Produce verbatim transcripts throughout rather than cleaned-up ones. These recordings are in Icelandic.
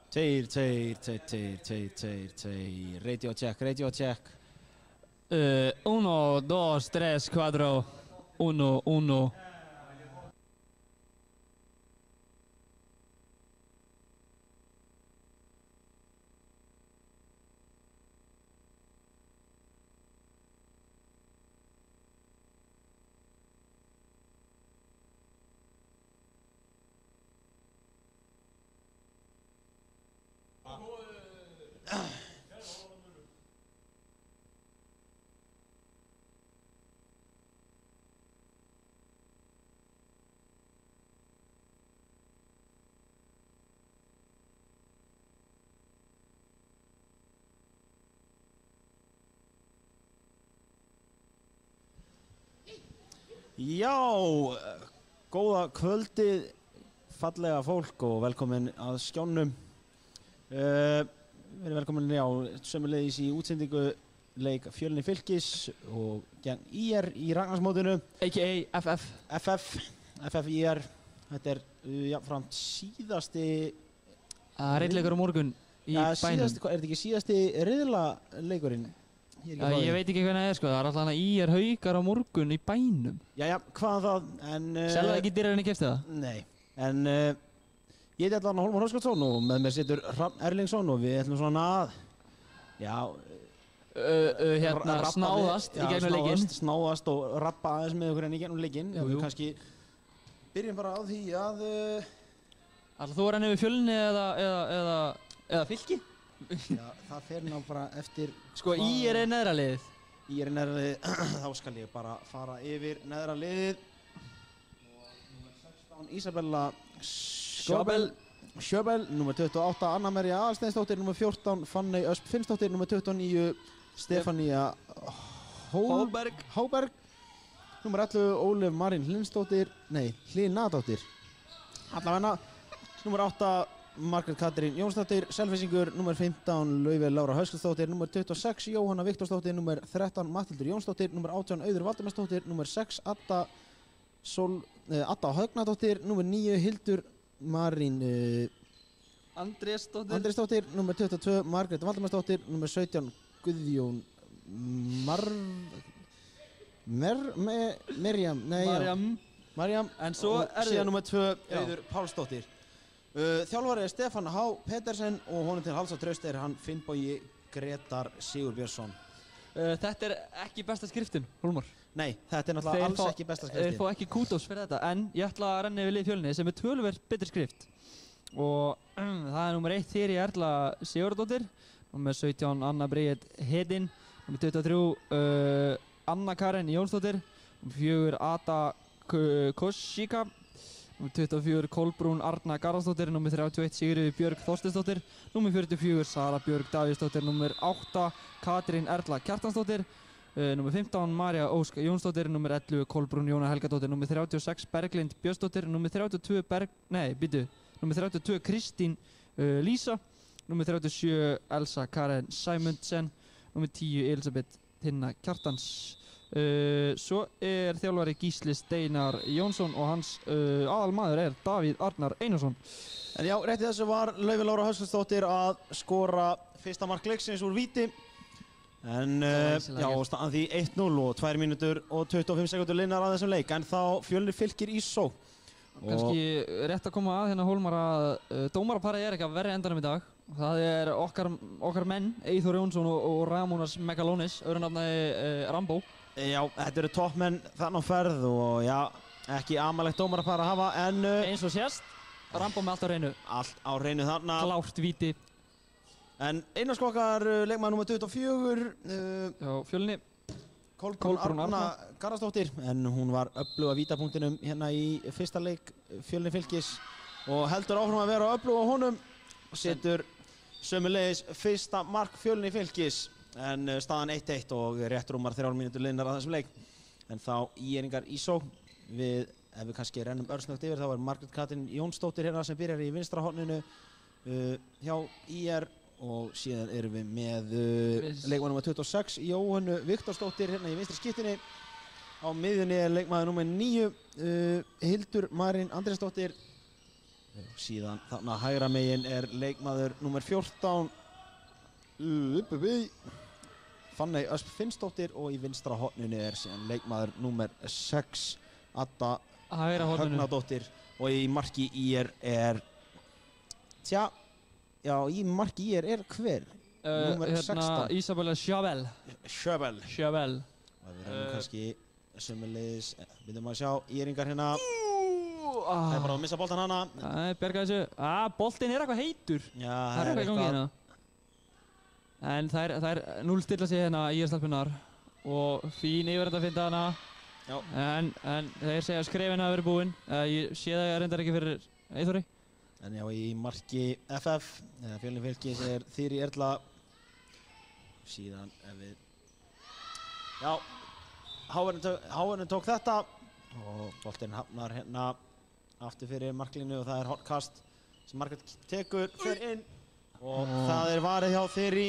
Tveir, tveir, tveir, tveir, tveir, tveir, tveir, radio check, radio check. Uh, uno, dos, tres, cuatro, uno, uno. Já, góða kvöldið, fallega fólk og velkomin að skjánum. Uh, við erum velkomin já, sömulegis í útsendingu leik Fjölni Fylkis og gegn í er í Ragnarsmótinu. A K A F F. F F, F F í er. Þetta er uh, jafnframt síðasti... Uh, Riðleikur á morgun í ja, bænum. Síðasti, er þetta ekki síðasti riðlaleikurinn? Já, ég veit ekki hvernig það er sko, það er alltaf hana í er Haukar á morgun í bænum. Jæja, hvaðan það, en... Uh, Selva ekki dýrarinn í kefti það? Nei, en uh, ég heiti allan Hólmar Höskuldsson og með mér situr Hrafn Erlingsson og við ætlum svona að, já... Uh, uh, hérna, snáðast í gegnum leikinn. Snáðast og rappa aðeins með okkur enn í gegnum leikinn. Og við kannski byrjum bara á því að... Uh, Ætlar þú að renna yfir Fjölni eða, eða, eða, eða Fylki? Já, það fer ná bara eftir... Sko, í er neðra liðið. Í er neðra liðið, þá skal ég bara fara yfir neðra liðið. Og númer sextán, Ísabella Sjöbel, Sjöbel, númer tuttugu og átta, Anna María Aðalsteinsdóttir, númer fjórtán, Fanney Ösp Finnsdóttir, númer tuttugu og níu, Stefania Hóberg, Hóberg, númer ellefu, Ólöf Marín Hlinsdóttir, nei, Hlynadóttir, allavegna, númer átta, Margrét Katrín Jónsdóttir, Selfyssingur, númer fimmtán, Laufey Lára Höskuldsdóttir, númer tuttugu og sex, Jóhanna Viktorsdóttir, númer þrettán, Matthildur Jónsdóttir, númer átján, Auður Valdimarsdóttir, númer sex, Adda, Sol, eh, Adda Högnadóttir, númer níu, Hildur Marín eh, Andrésdóttir, Andrésdóttir, númer tuttugu og tvö, Margrét Valdimarsdóttir, númer sautján, Guðjón Mar... Mer... Me, Merjam, nei, Marjam. Marjam, En svo og er síðan númer tvö, Auður Pálsdóttir. Uh, þjálfari er Stefán H. Petersen og honum til hals og traust er hann Finnbogi Gretar Sigurbjörnsson. Uh, þetta er ekki besta skriftin, Hólmar. Nei, þetta er náttúrulega Þeir alls fá, ekki besta Þeir skriftin. fá ekki kúdós fyrir þetta, en ég ætla að renna yfir lið Fjölni sem er töluvert betri skrift. Og um, það er númer eitt Þyri Erla Sigurðardóttir, númer sautján Anna Bríet Hedin, númer tuttugu og þrjú uh, Anna Karen Jónsdóttir, númer fjögur Ada Koshika, númer tuttugu og fjögur Kolbrún Arna Garðarsdóttir, númer þrjátíu og eitt Sigríður Björg Þorsteinsdóttir, númer fjörutíu og fjögur Sara Björg Davíðsdóttir, númer átta Katrín Erla Kjartansdóttir, uh, númer fimmtán María Ósk Jónsdóttir, númer ellefu Kolbrún Jóna Helgadóttir, númer þrjátíu og sex Berglind Björnsdóttir, númer þrjátíu og tvö Berg... Nei, býtu, númer þrjátíu og tvö Kristín uh, Lísa, númer þrjátíu og sjö Elsa Karen Sæmundsen, númer tíu Elisabeth Tinna Kjartans. Uh, svo er þjálfari Gísli Steinar Jónsson og hans uh, aðalmaður er Davíð Arnar Einarsson. En já, rétt í þessu var Laufey Lára Höskuldsdóttir að skora fyrsta mark leiksins úr víti. En uh, já, staðan því eitt núll og tvær mínútur og tuttugu og fimm sekúndur liðnar að þessum leik. En þá Fjölnir Fylkir í sókn. Kannski rétt að koma að hérna Hólmar að uh, dómaraparið er ekki að verri endanum í dag. Það er okkar, okkar menn, Eyþór Jónsson og, og Ramonas Megalonis, öðru nafnaði uh, Rambo. Já, þetta eru toppmenn þannig á ferð og já, ekki amalegt dómarapar að hafa, en... Uh, eins og sést, Rambo með allt á hreinu. Allt á hreinu þarna. Klárt víti. En Einars Klokkar, uh, leikmaður númer tuttugu og fjögur. Uh, Já, Fjölni. Kolbrún Arna Garðarsdóttir, en hún var öflug að vítapunktinum hérna í fyrsta leik Fjölni Fylkis og heldur áfram að vera öflug á honum. Setur sömulegis fyrsta mark Fjölni Fylkis. En uh, staðan eitt eitt og rétt rúmar þrjár mínútur liðnar að þessum leik. En þá íeringar í sókn. Við, ef við kannski rennum örsnögt yfir, þá er Margrét Katrín Jónsdóttir hérna sem byrjar í vinstra horninu uh, hjá í er og síðan erum við með uh, leikmaður númer tuttugu og sex, Jóhannu Viktorsdóttir hérna í vinstri skiptinni. Á miðjunni er leikmaður númer níu, uh, Hildur Marín Andrésdóttir. Síðan þarna hægra megin er leikmaður númer fjórtán Fanney Ösp Finnsdóttir og í vinstra horninu er síðan leikmaður númer sex Adda Högnadóttir og í marki í er er tja, já í marki í er er hver? Uh, númer hérna, sextán Isabella Sjöbel Sjöbel Sjöbel og við erum uh, kannski sömuleiðis við erum að sjá íringar hérna uh, það er bara að missa boltan hana það er bjargað þessu ah, boltin er eitthvað heitur já, það er eitthvað í gangi hérna en það er, það er núll stilla sig hérna í stelpunar og fín yfir þetta að finna hana já. en en þeir segja að skrefin hafi verið búinn uh, ég sé það reyndar ekki fyrir Eyþóri en já í marki F F eða Fjölnir Fylkis er Þyrí Erla síðan ef við já Háverðin tók þetta og boltinn hafnar hérna aftur fyrir marklínu og það er hornkast sem Margrét tekur fyrir inn og oh. það er varið hjá Þyrí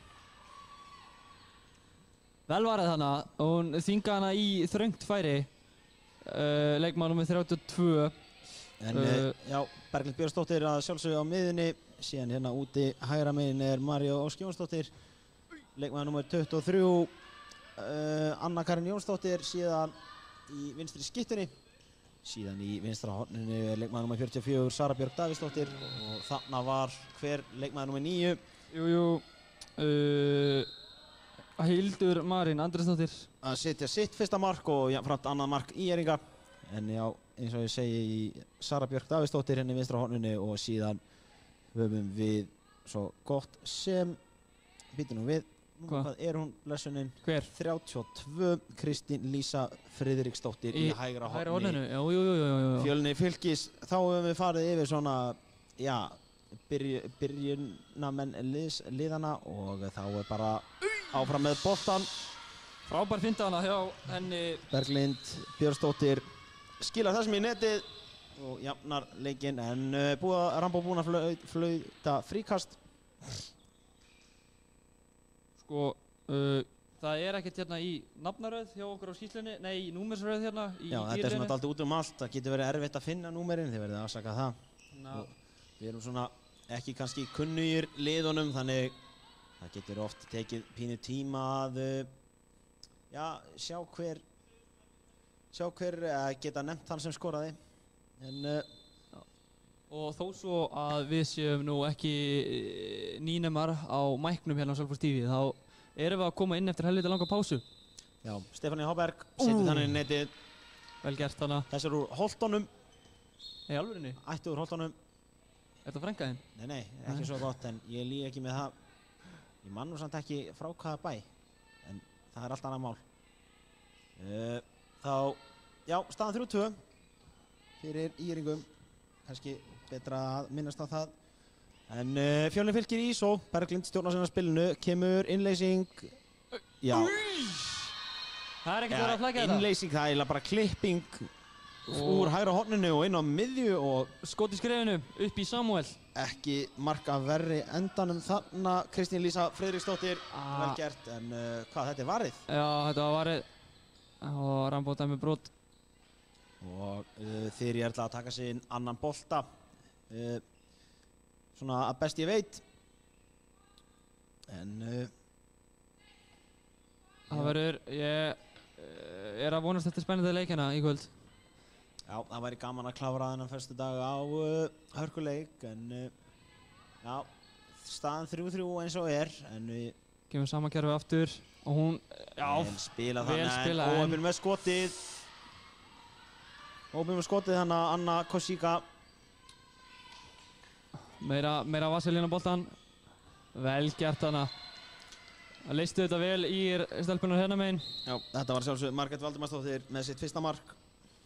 vel varið hana og hún þvinga hana í þröngt færi uh, leikmaður númer þrjátíu og tvö en uh, já Berglind Björnsdóttir að sjálfsögðu á miðunni síðan hérna úti hægra megin er María Ósk Jónsdóttir leikmaður númer tuttugu og þrjú uh, Anna Karin Jónsdóttir síðan í vinstri skittunni síðan í vinstra horninu er leikmaður númer fjörutíu og fjögur Sara Björg Davíðsdóttir og þarna var hver leikmaður númer níu Jújú uh, Hildur Marín Andrésdóttir að setja sitt fyrsta mark og jafnframt annað mark íringa en já eins og ég segi í Sara Björg Davíðsdóttir henni í vinstra horninu og síðan höfum við svo gott sem býtum nú við Hva? Hvað er hún blessunin? Hver? þrjátíu og tvö Kristín Lísa Friðriksdóttir í, í hægra horni Fjölnir Fylkis þá höfum við farið yfir svona já byrj, byrjunamenn liðs, liðana og þá er bara áfram með boltan frábær finta hana hjá henni Berglind Björnsdóttir skilar þessum í netið og jafnar leikinn en uh, búið að Rambó búin að flauta, flauta fríkast sko uh, það er ekkert hérna í nafnaröð hjá okkur á skýrslunni nei í númersröð hérna í já þetta er svona alltaf út um allt það getur verið erfitt að finna númerin þið verðið að afsaka það no. við erum svona ekki kannski kunnugir liðunum þannig það getur oft tekið pínu tíma að já sjá hver sjá hver uh, geta nefnt hann sem skoraði en uh, og þó svo að við séum nú ekki nýnemar á mæknum hérna á Selfoss T V þá erum við að koma inn eftir helviti langa pásu já Stefáníu Háberg setur uh. þannig í netið vel gert hana þessar úr Holtunum nei alvörinni ætti úr Holtunum er þetta frænka þinn? nei nei ekki nei. Svo gott en ég lík ekki með það ég man nú samt ekki frá hvaða bæ en það er allt annað mál uh, þá já staðan þrjú tvö fyrir íringum kannski betra að minnast á það en uh, Fjölnir Fylkir í svo Berglind stjórnar sinna spilinu kemur innleysing já það er ekkert verið að flækja þetta innleysing það er bara klipping og úr hægra horninu og inn á miðju og skot í skrefinu upp í Samuel ekki marka verri endanum þarna Kristín Lísa Friðriksdóttir ah. vel gert en uh, hvað þetta er varið já þetta var varið og Rambó dæmi brot og uh, Þyrí Erla að taka sig inn annan bolta uh, svona að best ég veit en uh, það verður ég uh, er að vonast eftir spennandi leikina í kvöld já það væri gaman að klára þennan fyrstu dag á uh, hörkuleik en uh, já staðan þrjú þrjú eins og er en við kemur sama kerfi aftur og hún já vel spila þannig en óöfn með skotið óöfn með skotið þannig að Anna Kosíka meira meira vaselín á boltan vel gert hana það leistu þetta vel í stelpunar hérna megin já þetta var sjálfsög Margrét Valdimarsdóttir með sitt fyrsta mark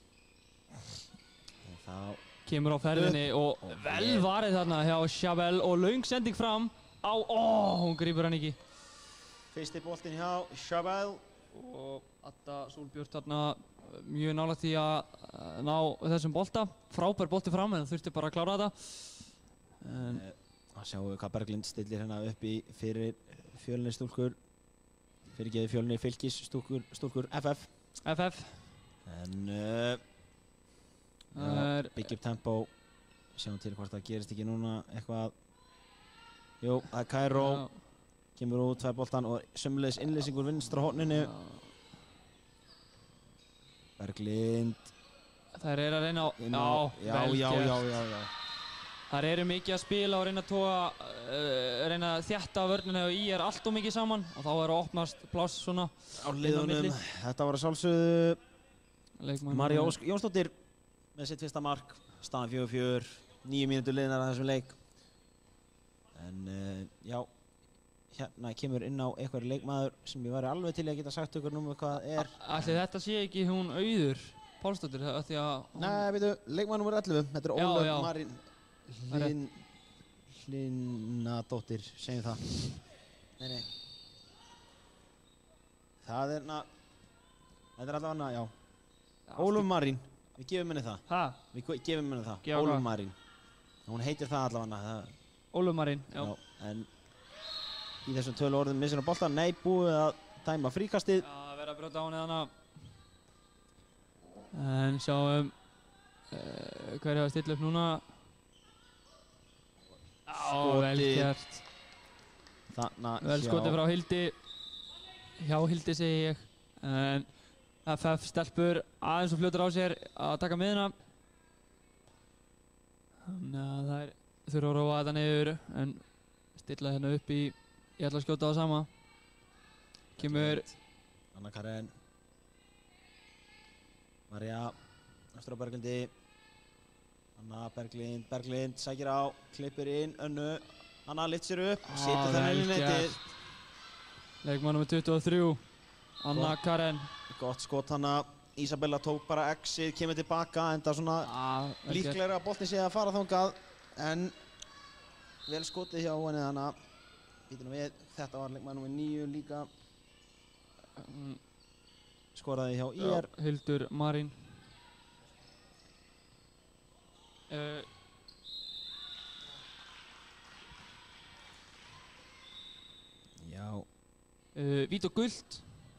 þá kemur á ferðinni og, og vel varið þarna hjá Sjöbel og löng sending fram á ó hún grípur hann ekki fyrsti boltinn hjá Sjöbel og Adda Solbjört þarna mjög nálægt í að ná þessum bolta frábær bolti fram en þurfti bara að klára þetta en að sjáum við hvað Berglind stillir hérna upp í fyrir Fjölnir stúlkur fyrirgeði Fjölnir Fylkis stúlkur stúlkur F F F F en uh, ja, byggja upp tempo sjáum til hvort það gerist ekki núna eitthvað. Jú, það er Kairó, kemur út tvær boltan og sömulegis innlýsingur vinstra horninu. Berglind. Þær eru að reyna á, á já, já, já, já, já, já. Þær eru mikið að spila og reyna að toga, uh, reyna að þétta vörnina og í er allt og mikið saman og þá er að opnast pláss svona á liðunum. Þetta var að sjálfsögðu María Ósk Jónsdóttir með sitt fyrsta mark, staðan fjögur fjögur, níu mínútur liðnar að þessum leik. En uh, já, hérna kemur inn á eitthvað leikmaður sem ég væri alveg til að geta sagt ykkur um hvað er. Ætli þetta sé ekki hún Auður Pálsdóttir því að hún... Nei, veitu, leikmaður nummer ellefu, þetta er Ólöf Marín Hlyn... Hlynadóttir, segjum það. Nei, nei. Það er na... Þetta er allavega, já. Ólöf Marín, við gefum henni það. Hæ? Við gefum henni það, Gefa Ólöf Marín. Hún heitir það allavega. Það... Ólöf Marín, já. Já. En í þessum tölu orðum missir á boltan, nei, búið að dæma fríkastið. Já, það verður að brjóta á henni þannig. En sjáum uh, hver er að stilla upp núna. Já, vel gert. Þarna vel skotið frá Hildi. Hjá Hildi segi ég. En F F stelpur aðeins og fljótur á sér að taka miðuna. Þannig að þær þurfa að róa þetta niður en stilla hérna upp í, ég ætla að skjóta á sama. Kemur Anna Karen. María, eftir á Berglindi. Anna, Berglind, Berglind, sækir á, klippir inn, Önnu. Anna lyftir sér upp, setur þennan inn í netið. Leikmaður númer tuttugu og þrjú, Anna Gott. Karen. Gott skot hana, Ísabella tók bara X-ið, kemur tilbaka, enda svona ah, líklegra að boltinn sé að fara þangað. En vel skotið hjá henni hana. Býtum við, þetta var leikmaður númer níu líka. Mm. Skoraði hjá í er. Hildur Marín. Uh, Já. Uh, Vít og gult.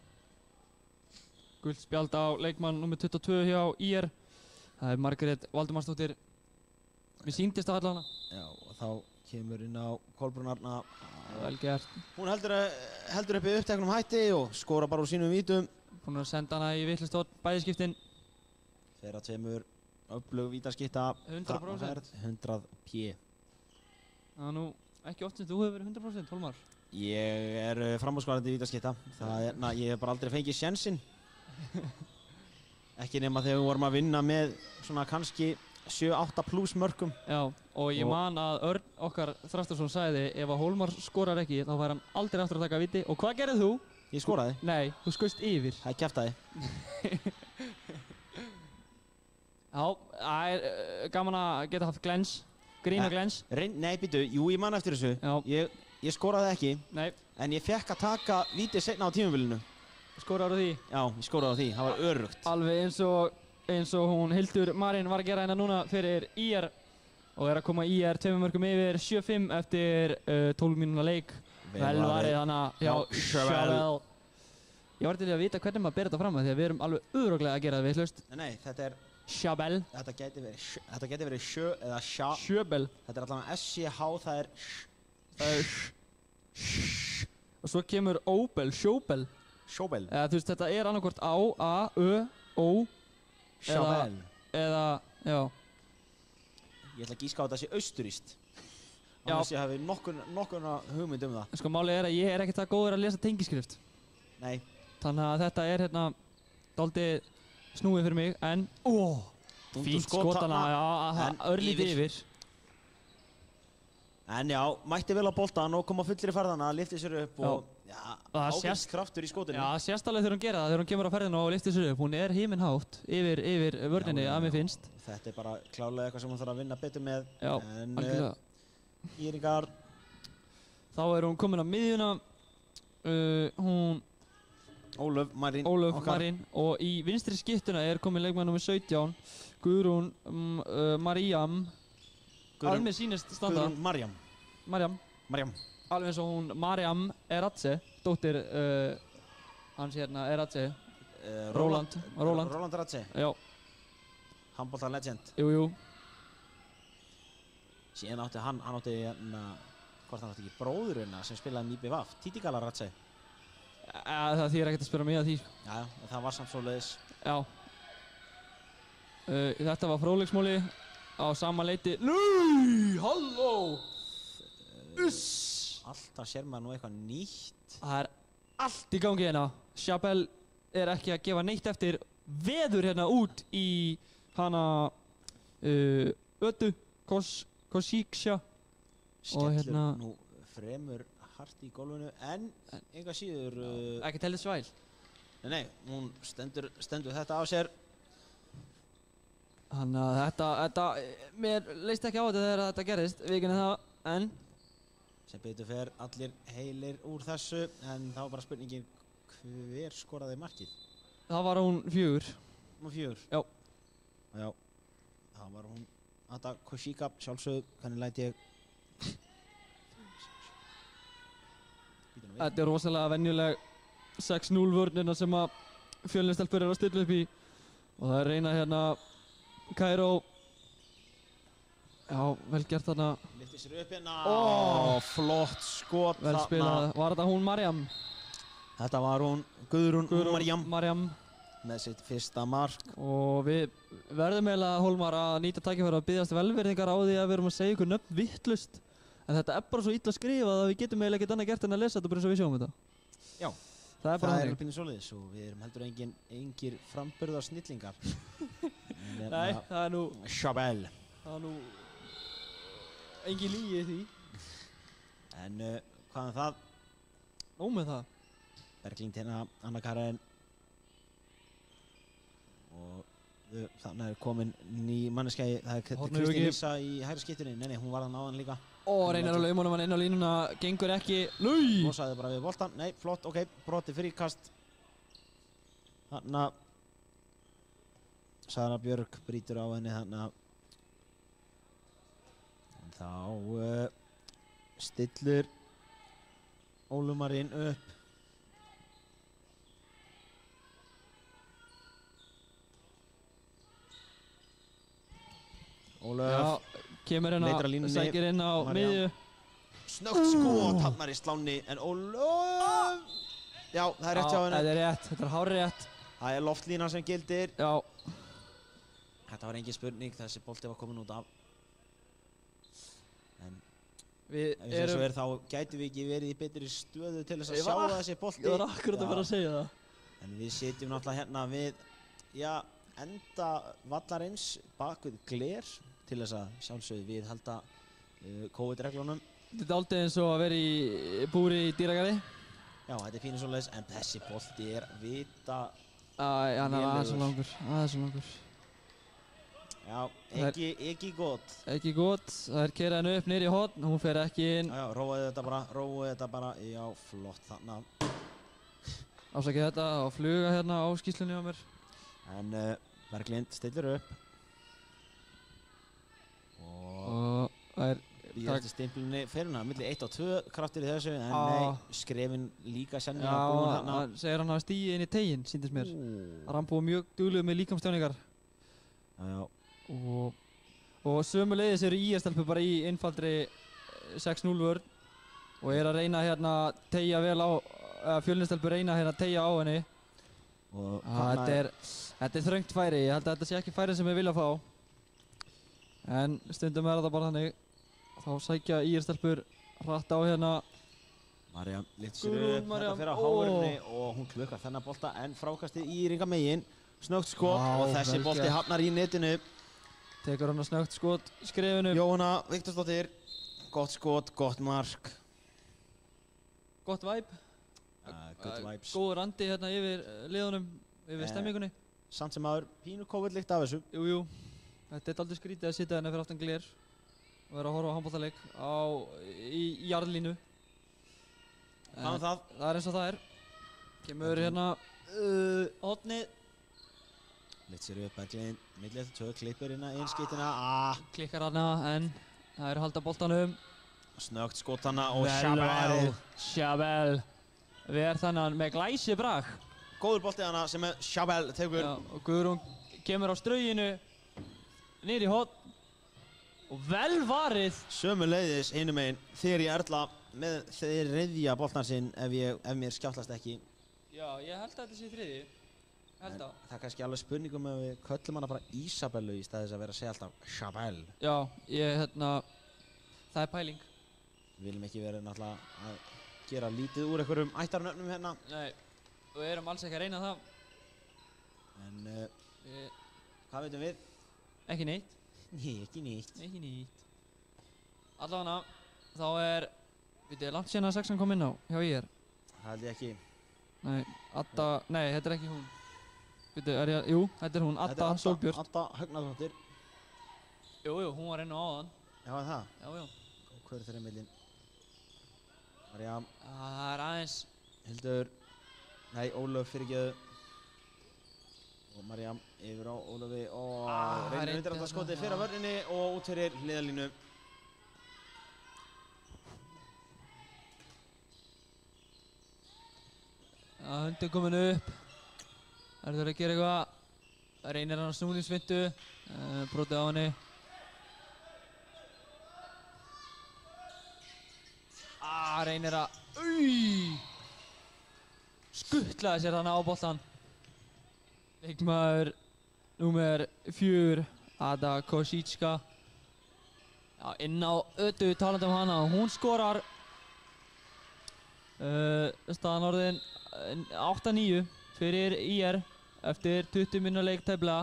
Gult spjald á leikmann númer tuttugu og tvö hjá í er. Það er Margrét Valdimarsdóttir. Mér sýndist það allavega. Já, og þá kemur inn á Kolbrún Arna. Vel gert. Hún heldur, heldur upp í uppteknum hætti og skora bara úr sínum vítum. Búin að senda hana í vitlaust horn bæðiskiptin. Þeirra tveimur öflug vítaskipta. hundrað prósent. hundrað p. Það er nú ekki oft sem þú hefur verið hundrað prósent, Hólmar. Ég er framúrskarandi vítaskipta. Það er, na, ég hef bara aldrei fengið sénsinn. Ekki nema þegar við vorum að vinna með svona kannski sjö átta pluss mörkum. Já, og ég og man að Örn okkar Þrastarsson sagði ef að Hólmar skorar ekki þá fær hann aldrei aftur að taka viti. Og hvað gerðið þú? Ég skoraði. Nei, þú skaust yfir. Það er kjaftaði. Já, það er uh, gaman að geta haft glens, grín og glens. Reyn, nei, býtu, jú, ég man eftir þessu. Já. Ég, ég skoraði ekki, Nei. En ég fekk að taka vítið seinna á tímabilinu. Skorar á því? Já, ég skoraði á því, það var öruggt. Alveg eins og, eins og hún Hildur Marín var að gera hérna núna fyrir í er og er að koma í er tveimur mörkum yfir sjö fimm eftir uh, tólf mínúna leik. Vel varið hana hjá Sjövel. Ég var til að vita hvernig maður ber þetta fram að því að við erum alveg örugglega að gera það vitlaust. Nei, nei, þetta er Sjövel. Þetta geti verið sjö, þetta geti verið sjö eða sjá. Sjövel. Þetta er allavega S C H, það er sh. Það er sh. Og svo kemur Óbel, Sjóbel. Sjóbel. Eða þú veist, þetta er annarkvort A, A, Ö, Ó. Sjövel. Eða, já. Ég ætla að gíska á þetta sé austurískt. Já. Annars ég hafi nokkur, nokkurna hugmynd um það. Sko málið er að ég er ekkert það góður að lesa tengiskrift. Nei. Þannig að þetta er hérna dálítið snúið fyrir mig, en ó, fínt skotana, já, örlítið yfir. En já, mætti vel á boltan og kom á fullri ferðana, lyfti sér upp og já, ábyrgst kraftur í skotinu. Já, sérstaklega þegar hún gera það, þegar hún kemur á ferðina og lyfti sér upp. Hún er himinhátt yfir, yfir vörninni, að mér finnst. Þetta er bara klárlega eitthvað sem hún þarf að vinna betur með. Já, en, algjörlega. Íringar. Þá er hún komin á miðjuna. Uh, hún Ólöf Marín. Ólöf Marín. Og í vinstri skiptuna er komin leikmaður númer sautján. Guðrún um, uh, Maríam. Alveg mér sýnist standa. Guðrún Marjam. Marjam. Marjam. Alveg eins og hún Mariam Eradze, dóttir uh, hans hérna Eradze. Uh, Róland. Róland. Róland Eradze. Já. Handbolta legend. Jú, jú. Síðan átti hann, hann átti hérna, hvort hann átti ekki bróðurina sem spilaði með I B V F, Titi Galaratse. Það þýr ekkert að spyrja mig að því. Já, það var samt svoleiðis. Já. Uh, þetta var fróðleiksmóli á sama leiti. Nei, halló! Uss! Alltaf sér maður nú eitthvað nýtt. Það er allt í gangi hérna. Chabelle er ekki að gefa neitt eftir. Veður hérna út í hana uh, Ötu, Kos, Kosíksja. Skellur hérna, nú fremur hart í gólfinu, en enga síður... Uh, ekki tellið svæl. Nei, nei, hún stendur, stendur þetta á sér. Þannig að þetta, þetta, mér leist ekki á þetta þegar þetta gerðist, vikinni það, en... Sem betur fer allir heilir úr þessu, en þá var bara spurningin hver skoraði markið? Það var hún fjögur. Númer fjögur? Já. Já, það var hún Ada Kosíka, sjálfsögðu, hvernig læt ég... Þetta er rosalega venjuleg sex núll vörnina sem að Fjölnistelpur er að stilla upp í. Og það er reyna hérna Kairó. Já, vel gert þarna. Lyfti sér upp hérna. Ó, flott skot vel þarna. spilað. Var þetta hún Mariam? Þetta var hún Guðrún, Guðrún Mariam Mariam. með sitt fyrsta mark. Og við verðum eiginlega, Hólmar, að nýta tækifæri að biðjast velvirðingar á því að við erum að segja ykkur nöfn vitlaust. En þetta er bara svo illa skrifað að við getum eiginlega ekkert annað gert en að lesa þetta bara eins og við sjáum þetta. Já, það er bara það þannig. er pínu svoleiðis og við erum heldur engin, engir framburðar snillingar. Nei, það er nú... Chabelle. Það er nú... engin lygi í því. En uh, hvað er það? Ó með það. Berglind hérna, Anna Karen. Og uh, þannig er komin ný manneskei, það er Horfnum Kristín ekki. Lísa í hægri skiptunni. Nei, nei, hún var þann áðan líka. Ó, reynir að laumunum hann inn á línuna, gengur ekki. Lui! Losaði bara við boltan. Nei, flott, ok, broti fríkast. Þarna Sara Björk brýtur á henni þarna. En þá uh, stillur Ólumarinn upp. Ólöf. Já, kemur hérna, leitar að línunni. sækir inn á María. miðju. Snöggt skot hafnar í slánni en Ólöf. Já, það er rétt hjá Já, henni. þetta er rétt, þetta er hárið rétt. Það er loftlína sem gildir. Já, Þetta var engin spurning, þessi bolti var komin út af. En við ef þessu erum... er þá gætum við ekki verið í betri stöðu til þess að Ég sjá var- þessi bolti. Ég var akkurat að fara að segja það. En við sitjum náttúrulega hérna við, já, enda vallarins bak við gler til þess að sjálfsögðu við halda uh, COVID-reglunum. Þetta er aldrei eins og að vera í búri í dýragarði. Já, þetta er pínu svoleiðis, en þessi bolti er vita, Æ, hann er aðeins svo Lélegur. langur, aðeins svo langur. já, Það er- ekki, ekki gott. Ekki gott, það er keirað henni upp niður í hotn, hún fer ekki inn. Já, já, róaði þetta bara, róaði þetta bara, já, flott þarna. Ásakið þetta og fluga hérna á skýslunni á mér. En uh, Berglind stillir upp. Og Og það er, í takk. eftir stimplinni fyrir hana, milli eitt og tvö kraftur í þessu, en Á. nei, skrefin líka já, sennilega búin þarna. hann segir hann að stíði inn í teginn, síndist mér. Ú, Hann búið mjög duglegur með líkamstjáningar. Já, já, Og, og sömuleiðis eru í er-stelpur bara í einfaldri sex núll vörn og er að reyna hérna að teygja vel á, eða Fjölnistelpur reyna hérna að teygja á henni. og Ah, þetta er, þetta er þröngt færi, ég held að þetta sé ekki færi sem við vilja fá. En stundum er þetta bara þannig. Þá sækja í er-stelpur hratt á hérna. María lyfti sér Guðrún upp, María, þetta fyrir á ó. hárinni og hún klukkar þennan bolta, en frákastið í ringa megin, snögt skot Vá, og þessi vel bolti gert. hafnar í netinu. Tekur hann að snögt skot skrefinu. Jóhanna Viktorsdóttir, gott skot, gott mark. Gott væp. Uh, good vibes. Góður andi hérna yfir eh, liðunum, yfir Eh. stemmingunni. Samt sem aður, pínu COVID-lykt af þessu. Jú, jú. Þetta er aldrei skrítið að sitja hérna fyrir aftan gler og vera að horfa á handboltaleik á, í, í jarðlínu. Hvað með það? Það er eins og það er. Kemur hérna uh, hotnið, Lyfti sér upp, Berglind, milli eftir tvö, klippur inn að einskýtina. Ah, klikkar hana en það er að halda boltanum. snögt skot hana og Vel Chabelle. varið. Chabelle. Við erum þannig með glæsi brag. Góður bolti hana sem er Chabelle tegur. Já, og Guðrún kemur á strauginu niður í hotn. Og vel varið. Sömuleiðis hinum megin þegar ég Erla með þeir reyðja boltan sinn ef, ég, ef mér skjáttlast ekki. Já, ég held að þetta sé í þriðju. Held að. Það er kannski alveg spurningum ef við köllum hana bara Isabellu í staðis að vera að segja alltaf Chabelle. Já, ég, hérna, það er pæling. Við viljum ekki vera náttúrulega að gera lítið úr einhverjum ættarnöfnum hérna. Nei, og við erum alls ekki að reyna það. En, uh, Við, hvað veitum við? ekki neitt. Nei, ekki nýtt. Ekki neitt. Allavega, þá er, við þið, langt síðan að sexan kom inn á, hjá ég er. Það held ég ekki. Nei, Adda, nei, þetta er ekki hún. Við þið, er ég, jú, þetta er hún, Adda Sólbjört. Adda Högnadóttir. Jú, jú, hún var inn á áðan. Já, er það? Já, já. Hver er þeirri millin? Marja. Það er aðeins. Hildur. Nei, Ólöf fyrirgeðu. Og Marja yfir á Ólöfi og Ah, reynir reyndi undir alltaf þarna, skotið fyrir já. að vörninni og út fyrir hliðalínu. Já, hundin komin upp. Það er að gera eitthvað. Reynir hann á snúðinsvindu. Uh, brotið á henni. Ah, reynir að... Új! Skuttlaði sér hann á boltan. Leikmaður númer fjögur, Ada Kosicka. Já, inn á ötu talandi um hana og hún skorar. Uh, staðan orðin átta níu fyrir í er eftir tuttugu mínútna leik tæplega.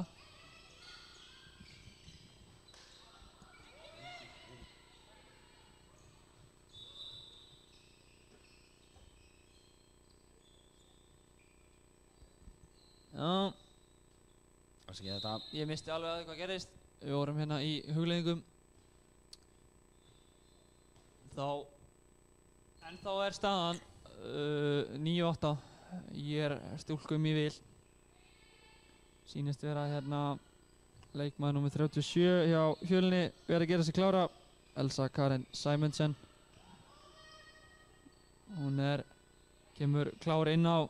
Já, Afsakið þetta. ég misti alveg að hvað gerist. Við vorum hérna í hugleiðingum. Þá, en þá er staðan uh, níu átta. Ég er stúlkum í vil. Sýnist vera hérna leikmaður númer þrjátíu og sjö hjá Fjölni verið að gera sig klára. Elsa Karen Simonsen. Hún er, kemur klár inn á.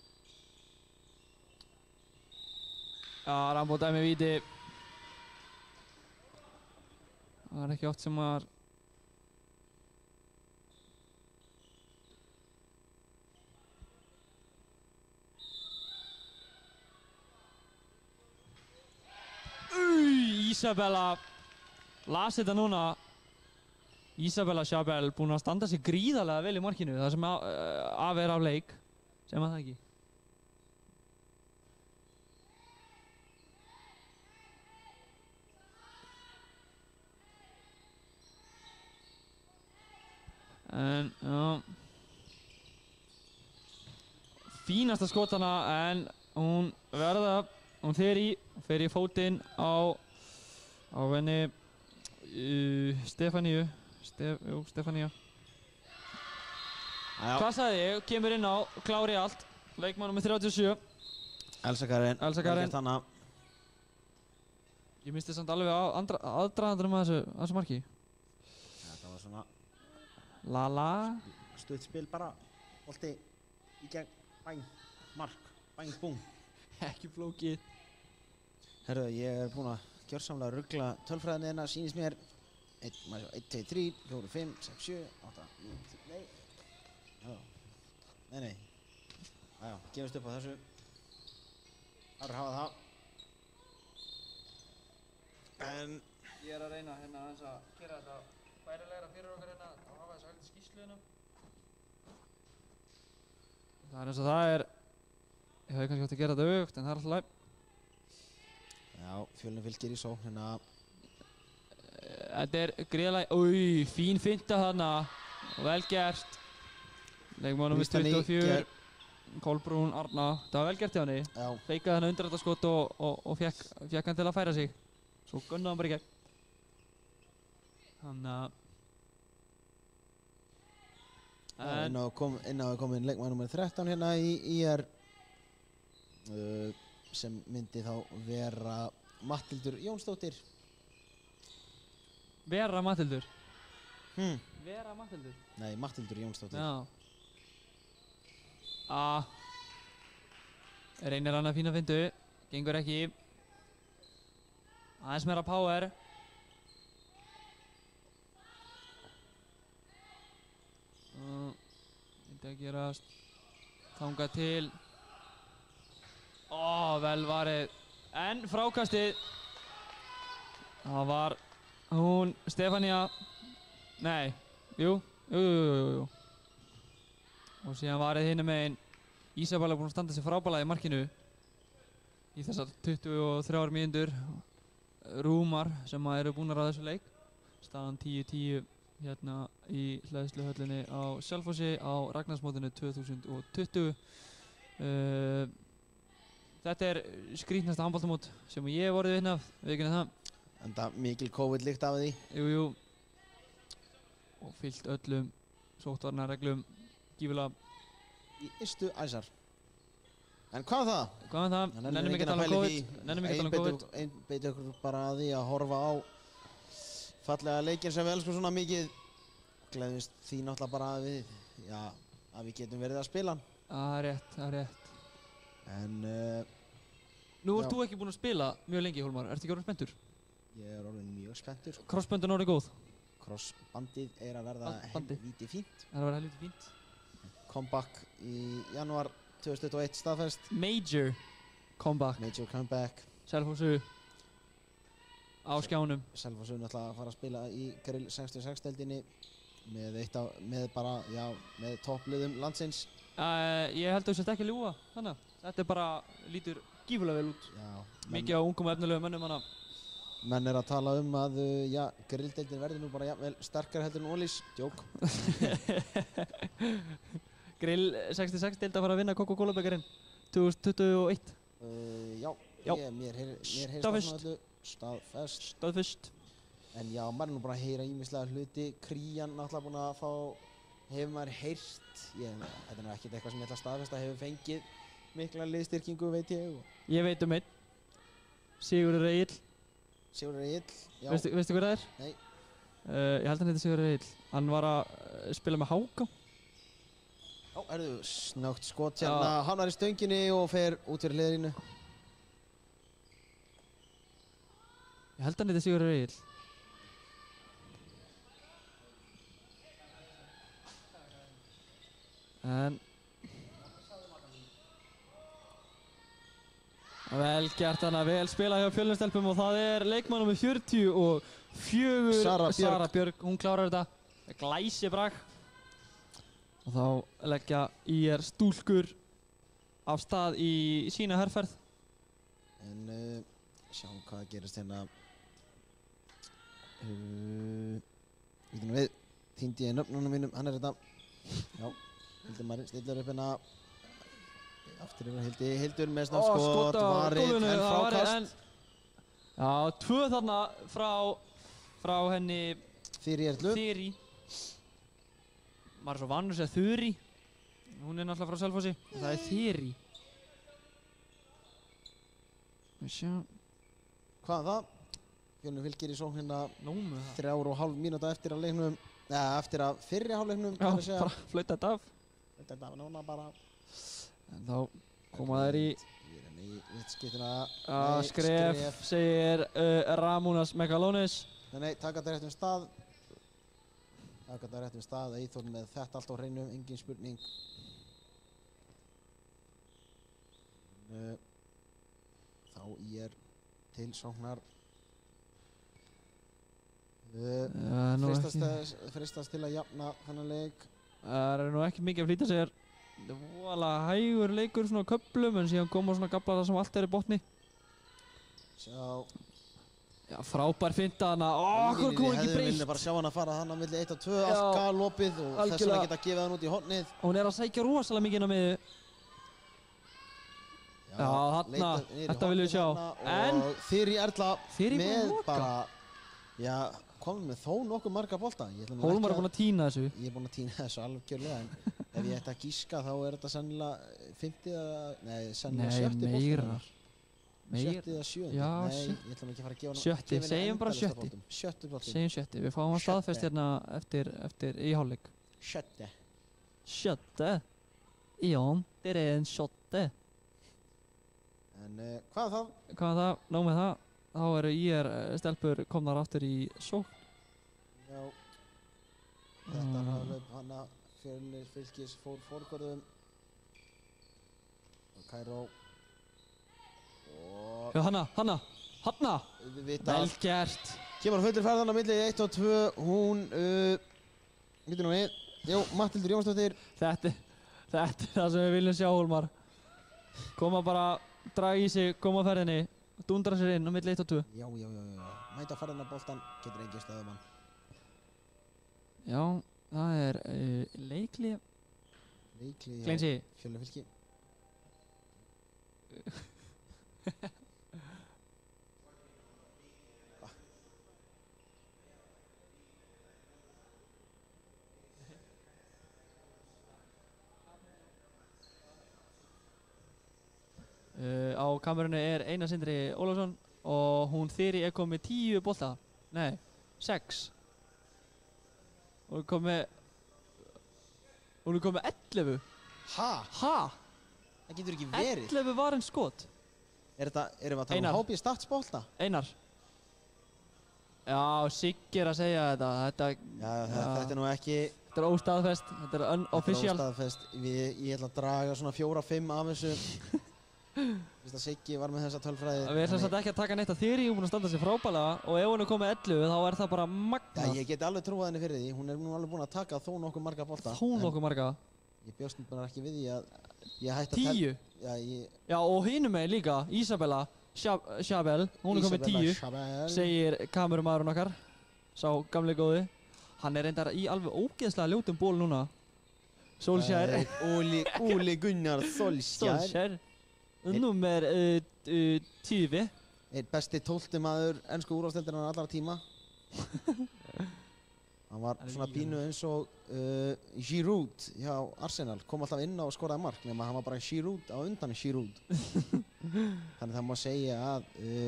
Já, Rambo dæmi víti. Það er ekki oft sem maður Új, Isabella las þetta núna. Isabella Chabelle búin að standa sig gríðarlega vel í markinu það sem að, af er af leik sem að það ekki. En, já, fínasta skotana en hún verða, hún fer í, fer í fótinn á, á henni uh, Stefaníu, Stef, jú, Stefaníu. Hvað sagði ég, kemur inn á, klári allt, leikmann númer þrjátíu og sjö. Elsa Karen. Elsa Karen. Vel gert hana. Ég misti samt alveg aðdraðandanum að þessu, að þessu marki. Þetta var svona Lala. stutt spil bara. Bolti í gegn, bæng, mark, bæng, búm. Ekki flókið. Herru, ég er búinn að gjörsamlega ruggla tölfræðinni hérna, sýnist mér. einn, tveir, þrír, fjórir, fimm, sex, sjö, átta, níu, tíu, nei. Já, nei, nei. Jájá, gefumst upp á þessu. Það er að hafa það. En Ég er að reyna hérna aðeins að gera þetta bærilegra fyrir okkur hérna að hafa þessa heldur skýrslu hérna. Það er eins og það er, ég hefði kannski átt að gera þetta auðvögt en það er alltaf læg. já, Fjölnir fylgir í sókn hérna. Þetta er gríðalega, új, fín finta þarna, vel gert. Leikmaður númer tuttugu og fjögur, Kolbrún Arna, það var vel gert hjá henni. Já, Feikaði henni undir þetta skot og, og, og fekk, fekk hann til að færa sig. Svo gunnaði hann bara í gegn. Þannig að... inn á kom, inn á komin leikmaður númer þrettán hérna í í er uh, sem myndi þá vera Matthildur Jónsdóttir. Vera Matthildur. Hmm. Vera Matthildur. Nei, Matthildur Jónsdóttir. Já. A. Reynir hann að fína fintu. Gengur ekki. Aðeins meira power. að gerast. Þangað til. Ó, vel varið. En frákastið. Það var hún Stefania. Nei, jú, jú, jú, jú, jú. Og síðan varið hinum megin. Ísabella búin að standa sig frábælega í markinu. Í þessar tuttugu og þrjár mínútur. Rúmar sem eru búnar á þessu leik. Staðan tíu tíu hérna í hleðsluhöllinni á Selfossi á Ragnarsmótinu tvö þúsund og tuttugu. Uh, þetta er skrítnasta handboltamót sem ég hef orðið vitni af, viðurkenni það. Enda mikil COVID lykt af því. Jú, jú. Og fyllt öllum sóttvarnareglum gífulega. Í ystu æsar. En hvað er það? Hvað er það? Nennum ekki að tala um COVID. Nennum ekki að tala um COVID. Einbeitt okkur bara að því að horfa á fallega leikinn sem við elskum svona mikið. Gleðumst því náttúrulega bara að við, já, að við getum verið að spila hann. Það er rétt, það er rétt. En, uh, Nú ert þú ekki búinn að spila mjög lengi, Hólmar. Ertu ekki orðinn spenntur? Ég er orðinn mjög spenntur. Crossböndin orðið góð? Crossbandið er að verða helvíti fínt. Það er að verða helvíti fínt. Comeback í janúar tvö þúsund tuttugu og eitt staðfest. Major comeback. Major comeback. Selfossu á skjánum. Selfossu náttúrulega að fara að spila í Grill sextíu og sex deildinni með eitt af, með bara, já, með toppliðum landsins. Uh, ég held að þú sért ekki að ljúga þannig. Þetta er bara, lítur gífulega vel út. Já. Mikið á ungum og efnilegum mönnum hana. Menn er að tala um að, uh, já, grilldeildin verður nú bara jafnvel sterkar heldur en Ólís. Djók. Grill sextíu og sex deild að fara að vinna Coca-Cola-byggarinn tvö þúsund tuttugu og eitt. Uh, já, já. Ég, mér heyrst það svona öllu. Staðfest. Staðfest. En já, maður er nú bara að heyra ýmislega hluti. Krían náttúrulega búin að fá, hefur maður heyrt. Ég, þetta er nú ekkert eitthvað sem ég ætla að staðfesta, hefur fengið mikla liðstyrkingu, veit ég. Ég veit um einn. Sigurður Egill. Sigurður Egill, já. Veistu, veistu hver það er? Nei. Uh, ég held að hann heiti Sigurður Egill. Hann var að uh, spila með Háka. Já, erðu snögt skot hérna. Hann var í stönginni og fer út fyrir hliðarínu. Ég held að hann heiti Sigurður Egill. En vel gert hana, vel spilað hjá Fjölnistelpum og það er leikmann númer fjörutíu og fjögur Sara Björg. Sara Björg, hún klárar þetta glæsibrag og þá leggja í er stúlkur af stað í sína herferð. En uh, sjáum hvað gerist hérna. Uh, Ítum við, týndi ég nöfnunum mínum, hann er þetta. Já. Hildimar stillar upp hérna aftur yfir Hildi, Hildur með snöggskot, varið, en frákast. Já, tvö þarna frá, frá henni Þyri Erlu. Þyri. Maður er svo vannur að segja Þuri. Hún er náttúrulega frá Selfossi. Það er Þyri. Sjá. Hvað er það? Fjölnir Fylkir í sókn hérna Nómu það. þrjár og hálf mínúta eftir að leiknum, eða eftir að fyrri hálfleiknum. Já, bara flauta þetta af. Þetta er núna bara. En þá koma þær í Við erum í vitskiptina. uh, skref, segir uh, Ramúnas Megalonis. Nei, nei, taka þetta réttum stað. Taka þetta réttum stað. Eyþór með þetta allt á hreinu, engin spurning. Uh, þá er til sóknar. Uh, uh, fristast, fristast til að jafna þennan leik. Það er nú ekki mikið að flýta sér. Það er voðalega hægur leikur svona á köflum en síðan koma svona gaflar þar sem allt er í botni. Sjá. Já, frábær finta hana. Ó, hvað kom ekki breytt? Við viljum bara sjá hana fara þannig milli eitt og tvö, allt galopið og þess vegna geta gefið hann út í hornið. Hún er að sækja rosalega mikið inn á miðju. Já, þarna, þetta viljum við sjá. En og Þyri Erla með bara, já, komið með þó nokkuð marga bolta. Hólmar er búinn að tína þessu. Ég er búinn að tína þessu algjörlega, en ef ég ætti að gíska þá er þetta sennilega fimmti eða, nei, sennilega sjötti bolti. Nei, meira. Sjötti eða sjöndi. Já, nei, ég ætla ekki að fara að gefa hann. Sjötti, segjum bara sjötti. Sjötti bolti. Segjum sjötti, við fáum að staðfest hérna eftir, eftir í hálfleik. Sjötti. Sjötti. Jón, þetta er en sjötti. En uh, hvað er það? Hvað er það? Nóg með það. Þá eru í er stelpur komnar aftur í sókn. Já. Þetta er alveg hana Fjölnir Fylkis fór fórgörðum. Kæró. Og... Já, hanna, hanna, hanna! Við vita Vel gert. Kemur á fullri ferðan á milli eitt og tvö. Hún, uh... Vittu nú við. Jú, Matthildur Jónsdóttir. Þetta, þetta er það sem við viljum sjá, Hólmar. Koma bara, draga í sig, koma á ferðinni, dundra sér inn á milli eitt og tvö. Já, já, já, já. Mæta ferðina boltan, getur engin stöðum hann. Já, það er uh, leikli... Leikli hjá Kleinsi. Fjölnir Fylki. Uh, á kamerunni er Einar Sindri Ólafsson og hún Þyri er komið með tíu bolta. Nei, sex. Og hún er komið með... Hún er komið með ellefu. Ha? Ha? Það getur ekki verið. ellefu varin skot. Er þetta, erum við að tala Einar. um H B Statsbolta? Einar. Já, Siggi er að segja þetta. Þetta, Já, þetta, þetta er nú ekki... þetta er óstaðfest. Þetta er unofficial. Þetta er óstaðfest. Við, ég ætla að draga svona fjóra, fimm af þessu. Fyrst að Siggi var með þessa tölfræði. Við erum samt ekki að taka neitt af Þyri, hún er búin að standa sig frábælega og ef hún er komið ellefu þá er það bara magnað. Já, ég geti alveg trúað henni fyrir því. Hún er nú alveg búin að taka þó nokkuð marga bolta. Þó nokkuð marga. Ég bjóst nú bara ekki við því að ég hætti að Tíu? Já, ég... Já, og hinum megin líka, Isabella Chabel, hún er komið tíu, segir kamerumæðurinn okkar, sá gamli góði. Hann er reyndar í alveg ógeðslega ljótum ból núna. Solskjær. Óli, Óli Gunnar Solskjær. Solskjær. Númer uh, uh, tíu. Einn besti tólfti maður ensku úrvalsdeildarinnar allra tíma. Hann var svona pínu eins og uh, Giroud hjá Arsenal. Kom alltaf inn á og skoraði mark, nema hann var bara Giroud á undan Giroud. Þannig það má segja að uh,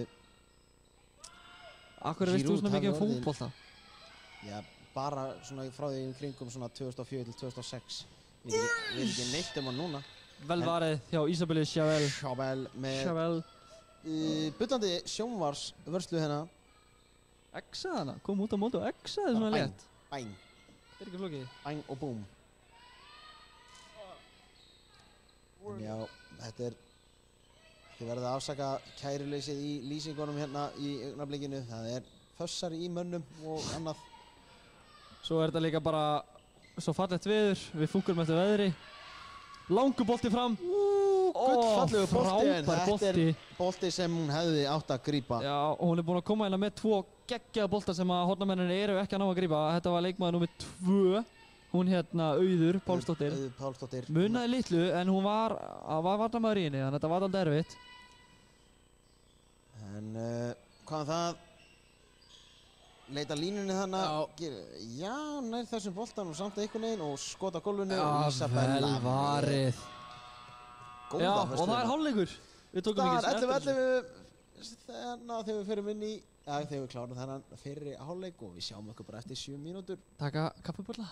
Akkur veist þú svona mikið um orðið- fótbolta? Já, bara svona frá því í kringum svona tvö þúsund og fjögur til tvö þúsund og sex. Við veit ekki, við veit ekki neitt um hann núna. Vel varið hjá Isabellu Chabel. Chabel með Chabel. uh, bullandi sjónvarsvörslu hérna. Exaði hana, kom út á móti og exaði svona Bæn, létt. bæn, Þetta er ekki flókið. bæn og búm. En já, þetta er, þið verðið að afsaka kæruleysið í lýsingunum hérna í augnablikinu. Það er fössari í mönnum og annað. Svo er þetta líka bara svo fallegt veður, við funkurum eftir veðri. Langur bolti fram. Ú, gullfallegu bolti, en frábær þetta er bolti. bolti sem hún hefði átt að grípa. Já, og hún er búin að koma hérna með tvo geggjaða bolta sem að hornamennir eru ekki að ná að grípa. Þetta var leikmaður númer tvö. Hún hérna Auður Pálsdóttir. Auður Pálsdóttir. Munaði litlu en hún var, var varnarmaður í henni, þannig að þetta var aldrei erfitt. En uh, hvað er það? Leita línunni þannig. Já. Já, nær þessum boltanum samt einhvern veginn og skota gólfinu og Isabella. vel varið. Góða Já, föstu og það er hérna. hálfleikur. Við tókum Það ekki er sem ellefu eftir þessu. ellefu þannig að þegar við förum inn í, ja, þegar við klárum þennan fyrri hálfleik og við sjáum okkur bara eftir sjö mínútur. Taka kaffibólla.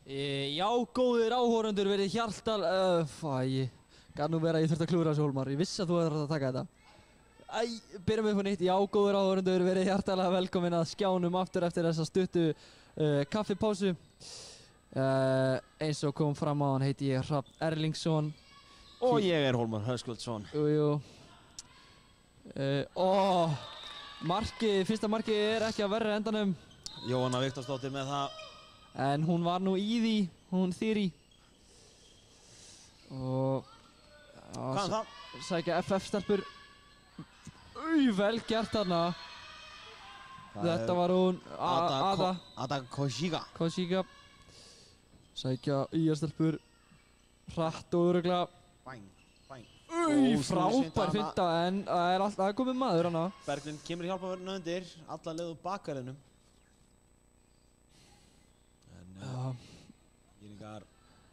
E, já, góðir áhorundur, verið hjartal... Uh, fæ, ég kann nú vera að ég þurft að klúra þessu Hólmar. Ég vissi að þú hefði að taka þetta. Æ, byrjum við upp á nýtt. Já, góðir áhorundur, verið hjartalega velkomin að skjánum aftur eftir þessa stuttu uh, kaffipásu. Uh, eins og kom fram á hann heiti ég Hrafn Erlingsson. Og ég er Hólmar Höskuldsson. Jú, jú. Uh, ó, markið, fyrsta markið er ekki að verra endanum. Jóhanna Viktorsdóttir með það. En hún var nú í því, hún Þyrí. Og... Hvað er það? Sækja F F-stelpur. Új, vel gert þarna. Þetta var hún Ada, Ada Ada Koshiga. Koshiga. Sækja í stelpur. Hratt og örugglega. Bæng, bæng. Új, frábær finta, en það er alltaf komið maður hana. Berglind kemur í hjálpavörðinu undir, alla leið úr bakverðinum. Já. Íringar.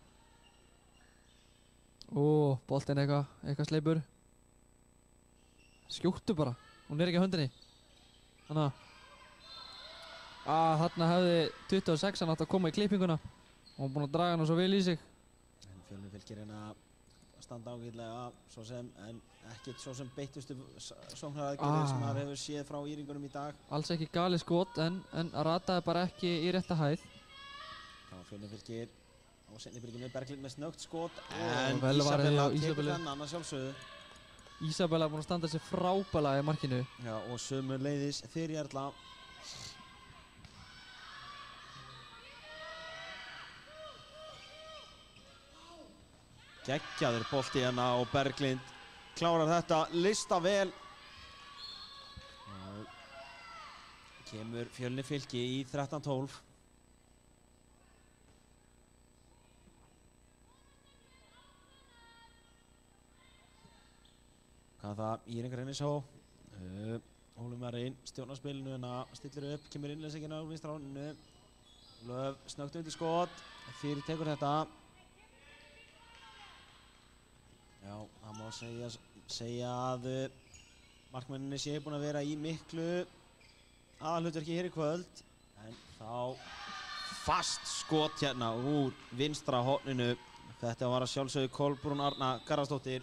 Ó, boltinn eitthvað, eitthvað sleipur. Skjóttu bara, hún er ekki á höndinni. Þannig að... Ah, þarna hefði tuttugu og sex átt að koma í klippinguna. Og hún búinn að draga hana svo vel í sig. En Fjölnir fylgir hérna standa ágætlega, svo sem, en ekkert svo sem beittustu sóknaraðgerðir Ah. sem maður hefur séð frá Íringunum í dag. Alls ekki galið skot, en, en rataði bara ekki í rétta hæð. Þá Fjölnir fylgir á seinni byrginu Berglind með snöggt skot, En en vel varið Ísabella hjá tekur Ísabellu. þennan að sjálfsögðu. Ísabella er búinn að standa sér frábælega í markinu. Já, og sömuleiðis Þyrí Erla. Geggjaður bolti hérna og Berglind klárar þetta lista vel. Og kemur Fjölnir fylki í þrettán tólf. Hvað er það? Íringar henni svo. Uh, Hólum er inn, stjórnar spilinu hérna, stillir upp, kemur innleysingina úr vinstra horninu. Löf snöggt undir skot, Þyrí tekur þetta. Já, það má segja, segja að uh, markmenninni séu búin að vera í miklu aðalhlutverki hér í kvöld. En þá fast skot hérna úr vinstra horninu. Þetta var að sjálfsögðu Kolbrún Arna Garðarsdóttir.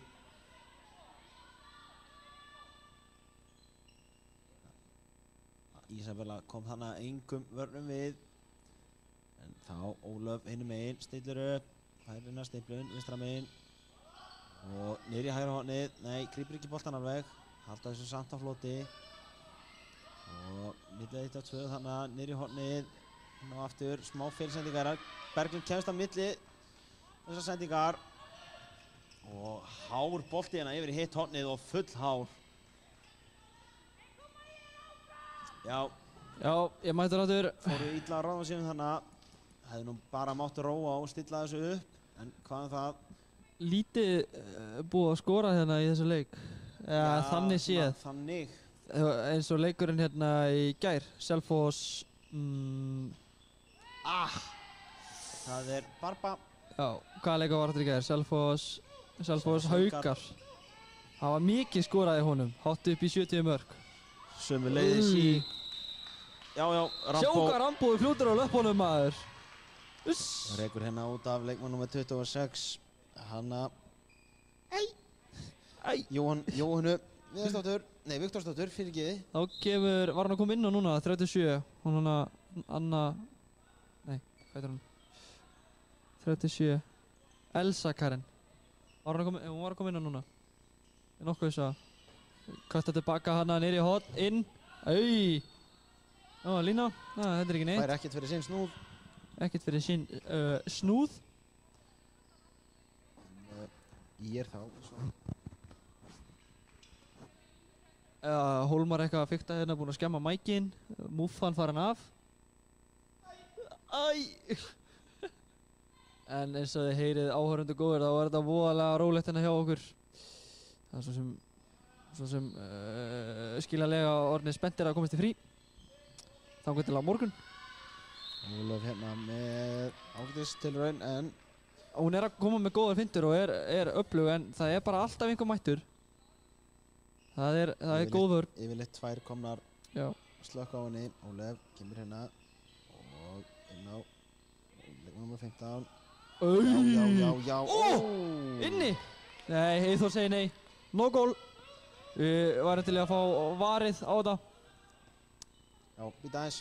Ísabella kom þannig að engum vörnum við. En þá Ólöf hinum megin, stillir upp, hægrina stiflun, vinstra megin. Og niður í hægra hornið, nei, grípur ekki boltan alveg. Halda þessu samt á floti. Og milli eitt og tvö þannig að niður í hornið. Ná aftur, smá feilsendingar. Berglind kemst á milli þessar sendingar. Og hár bolti hérna yfir í hitt hornið og full hár. Já, Já, ég mætti ráttur. fóru illa að ráða sér þannig að hefði nú bara mátt róa og stilla þessu upp. En hvað er það? Lítið uh, búið að skora hérna í þessu leik. Ja, þannig séð. Þannig. Eins og leikurinn hérna í gær. Selfoss... Mm, Ah! Það er Barba. já, hvaða leikur var þetta í gær? Selfoss... Selfoss Haukar. Það var mikið skorað í honum. Hátt upp í sjötíu mörk. Sömuleiðis í... Já, já, Sjá Rambo. hvað Rambo er fljótur á löppunum, maður. Uss. Rekur hérna út af leikmann númer tuttugu og sex. Hanna... Æ! Æ! Jóhann, Jóhannu Viðarsdóttur, nei, Viktorsdóttur, fyrirgeði. Þá kemur, var hann að koma inn á núna, þrjátíu og sjö. Hún hana, Anna... Nei, hvað heitir hann? þrjátíu og sjö. Elsa Karen. Var hann að koma, hún var að koma inn á núna. Ég nokkuð þess að... Kasta tilbaka hana niður í hot, inn. Auj! Ó, lína. Næ, þetta er ekki neitt. Fær ekkert fyrir sinn snúð. Ekkert fyrir sín uh, snúð. Ég er þá. Svo. Uh, Hólmar eitthvað að fikta hérna, búinn að skemma mækinn. Múffan farin af. Æ! En eins og þið heyrið áhörundu góður, þá er þetta voðalega rólegt hérna hjá okkur. Það er svo sem, svo sem uh, skiljanlega orðnið spenntir að komast í frí. Þangað til á morgun. Ólöf hérna með ágætis tilraun en... Hún er að koma með góðar fintur og er, er öflug, en það er bara alltaf einhver mættur. Það er, það er góð vörn. Yfirleitt tvær komnar Já. slökk á henni. Ólöf kemur hérna og inn á nummer fimmtán. Oj. Já, já, já, já. Ó, inni. Nei, Eyþór segir nei. No goal. Við værum til í að fá varið á þetta. Já, býta aðeins.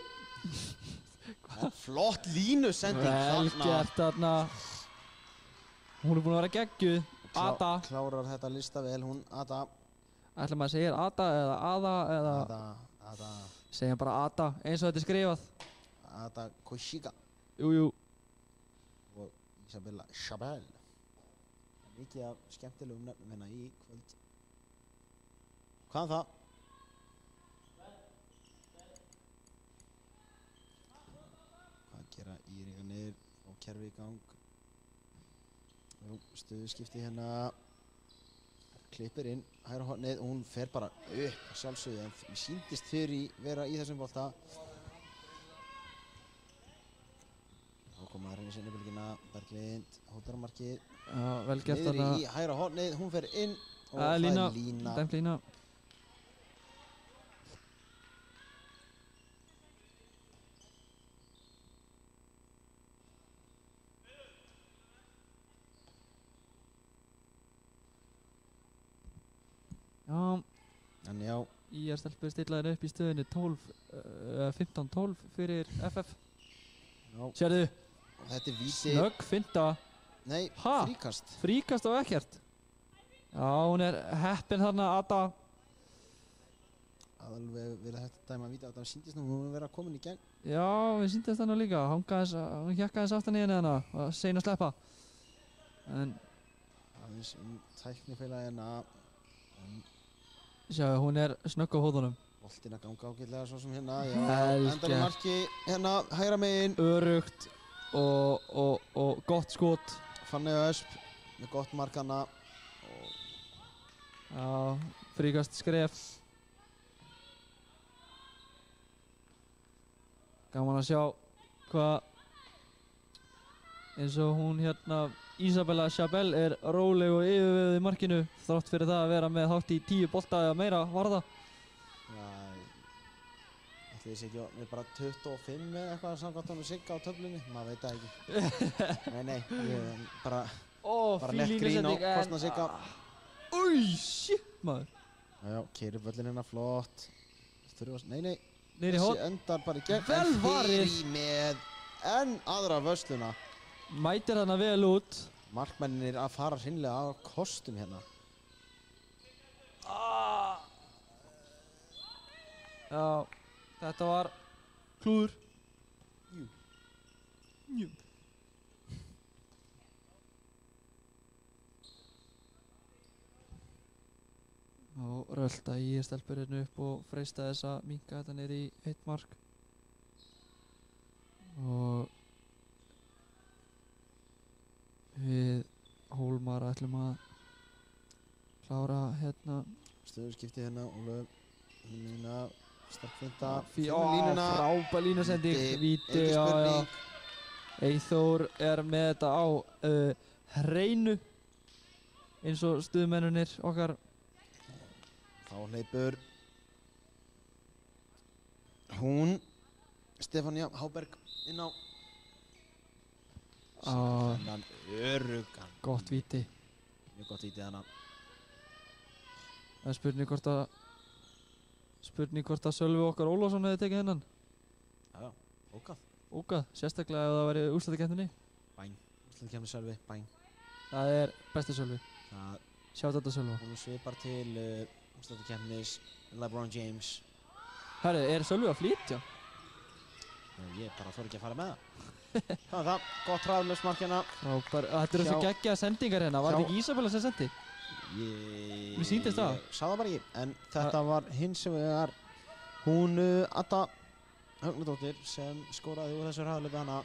Flott línusending Vel þarna. gert þarna. Hún er búin að vera geggjuð. Ada. Klá, klárar þetta lista vel, hún Ada. Ætla maður að segja Ada eða Ada eða... Ada, Ada. Segjum bara Ada, eins og þetta er skrifað. Ada Košiga. Jú, jú. Og Isabella Chabel. Mikið af skemmtilegum nefnum hérna í kvöld. Hvað er það? Hvað gera Íringarnir og kerfi í gang? Jú, stöðuskipti hérna. Klippir inn, hægra hornið og hún fer bara upp sjálfsögðu en mér sýndist fyrir vera í þessum bolta. Þá kom maður henni sinni bylgina, Berglind, hótaramarkið. Já, vel gert Niður þarna. í hægra hornið, hún fer inn og Það það er lína. er lína. Dæmt lína. Já, En já, í er stelpur stillaðir upp í stöðunni tólf, uh, fimmtán tólf fyrir F F. já, Sérðu, og þetta er víti. snögg finta, Nei, Ha? fríkast. fríkast og ekkert. Já, hún er heppin þarna, Ada. Alveg verið hægt að dæma að víta að það sýndist nú hún er verið að koma inn í gegn. Já, við síndist þarna líka, hangaðis, hún hjakkaðis aftan í henni hana og sein að sleppa. En, Aðeins um tæknifélagina. Um, sjáu, hún er snögg á hóðunum. boltinn að ganga ágætlega svo sem hérna. Já, Vel endar í gert. marki hérna hægra megin. Örugt og, og, og gott skot. Fanney Ösp með gott markana. Og Já, fríkast skref. Gaman að sjá hvað eins og hún hérna Isabella Chabel er róleg og yfirveguð í markinu þrátt fyrir það að vera með hátt í tíu bolta eða meira varða. Já, ætli þessi ekki við bara tuttugu og fimm eða eitthvað samkvæmt honum Sigga á töflunni, maður veit það ekki. Nei, nei, ég bara, Ó, bara lett grín á kostnað Sigga. Új, shit maður. Já, já, keyrir völlinn hérna flott. Þurfa, nei, nei, Niður í þessi hótt, endar bara í gegn. Vel en varið. Fyrir með enn aðra vörsluna. mætir þarna vel út. Markmennir að fara hreinlega á kostum hérna. Ah. Já, þetta var klúður. Jú. Jú. Og rölda í stelpurinn upp og freista þess að minnka þetta niður í eitt mark. Og við Hólmar ætlum að klára hérna Stöðuskipti hérna, Ólöf, línuna, sterkfinta, Fí- finnur á, línuna. frábær línusending, Víti, víti, engin já, já. spurning. Eyþór er með þetta á uh, hreinu eins og stuðmennunir okkar. Þá hleypur hún, Stefania Háberg, inn á. Á, Þennan örugan. gott víti. Mjög gott vítið hana. Það er spurning hvort að spurning hvort að Sölvi okkar Ólafsson hefði tekið hennan. Já, já, ókað. Ókað, sérstaklega ef það væri úrslitakeppninni. Bæn. Úrslit kemur Sölvi, bæn. Það er besti Sölvi. Það Sjátt þetta Sölva. hún svipar til uh, úrslitakefnis LeBron James. Herri, er Sölvi að flytja? Uh, ég bara þori ekki að fara með það. Það er það, gott hraðlausmark hérna. Frábær, þetta eru svo Hjá- geggjaða sendingar hérna. Var Hjá- þetta ekki Isabella sem sendi? Ég... Mér sýndist það. Ég sá það bara ekki, en þetta var hins vegar hún uh, Adda Högnadóttir sem skoraði úr þessu hraðlaupi hana.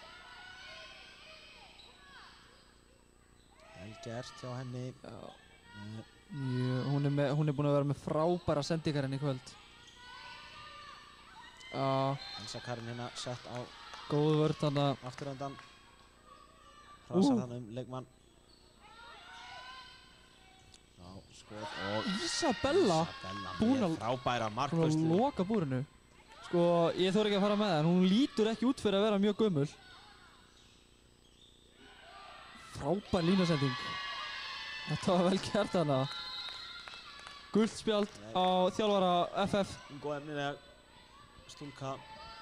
Vel gert hjá henni. Já. Uh, Jú, hún, er með, hún er búin að vera með frábæra sendingar henni í kvöld. Já, Elsa Karin hérna sett á góð vörð þarna. afturöndan. Hrasar Ú. hann um leikmann. Já, skot og Isabella Isabella búin með að- frábæra Hún markvörslu. að loka búrinu. Sko, ég þóri ekki að fara með það, en hún lítur ekki út fyrir að vera mjög gömul. Frábær línasending. Þetta var vel gert þarna. Gult spjald á þjálfara F F. Góð efnilega stúlka.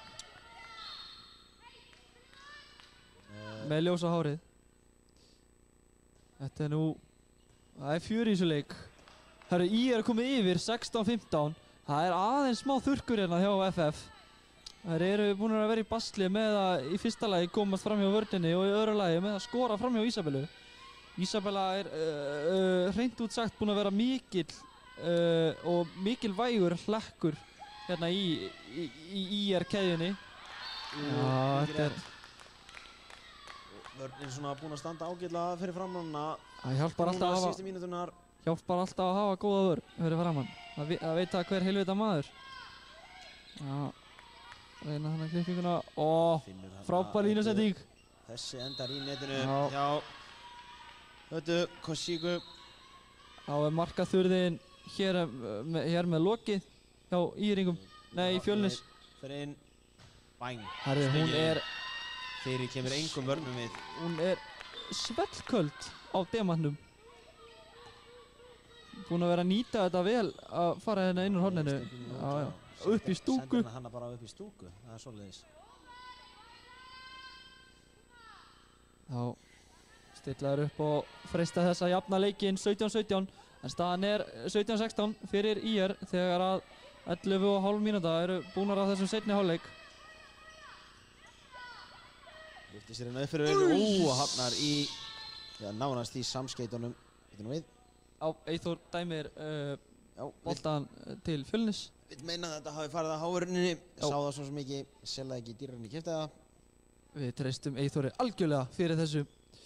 Með ljósa hárið. Þetta er nú, það er fjör í þessu leik. Herru, í er komið yfir sextán fimmtán. Það er aðeins smá þurrkur hérna hjá F F. Þær eru búin að vera í basli með að í fyrsta lagi komast fram hjá vörninni og í öðru lagi með að skora fram hjá Ísabellu. Ísabella er uh, uh, hreint út sagt búin að vera mikill uh, og mikilvægur hlekkur hérna í, í, í í er keðjunni. Já, þetta er... Vörnin svona búin að standa ágætlega fyrir framanna. Það hjálpar alltaf að hafa... Síðustu mínúturnar. Hjálpar alltaf að hafa góða vörn fyrir framann. Það vi, veit að hver heilvita maður. Já. Reyna hann að klippinguna. Ó, frábær línusending. Þessi endar í netinu. Já. Já. Hötu, Kossíku. Þá er markaþurðin hér, með, hér með lokið hjá Íringum. Nei, í Fjölnis. Fyrir inn. Bæng. Herri, hún er... Fyrir kemur engum vörnum við. Hún er svellköld á demantnum. Búin að vera að nýta þetta vel að fara hérna inn úr horninu. Já, já. Upp í stúku. Sendir hana bara upp í stúku. Það er svoleiðis. Þá stillaður upp og freista þess að jafna leikinn sautján sautján. En staðan er sautján sextán fyrir í er þegar að ellefu og hálf mínúta eru búnar af þessum seinni hálfleik. Lyfti sér hérna upp fyrir raun. Ú, hafnar í, já, nánast í samskeytunum. Þetta nú við. Á, Eyþór dæmir uh, boltan til Fjölnis. Við meina að þetta hafi farið að háurninni. Sá það svo sem ekki, selða ekki dýrar en ég keypti það. Við treystum Eyþóri algjörlega fyrir þessu.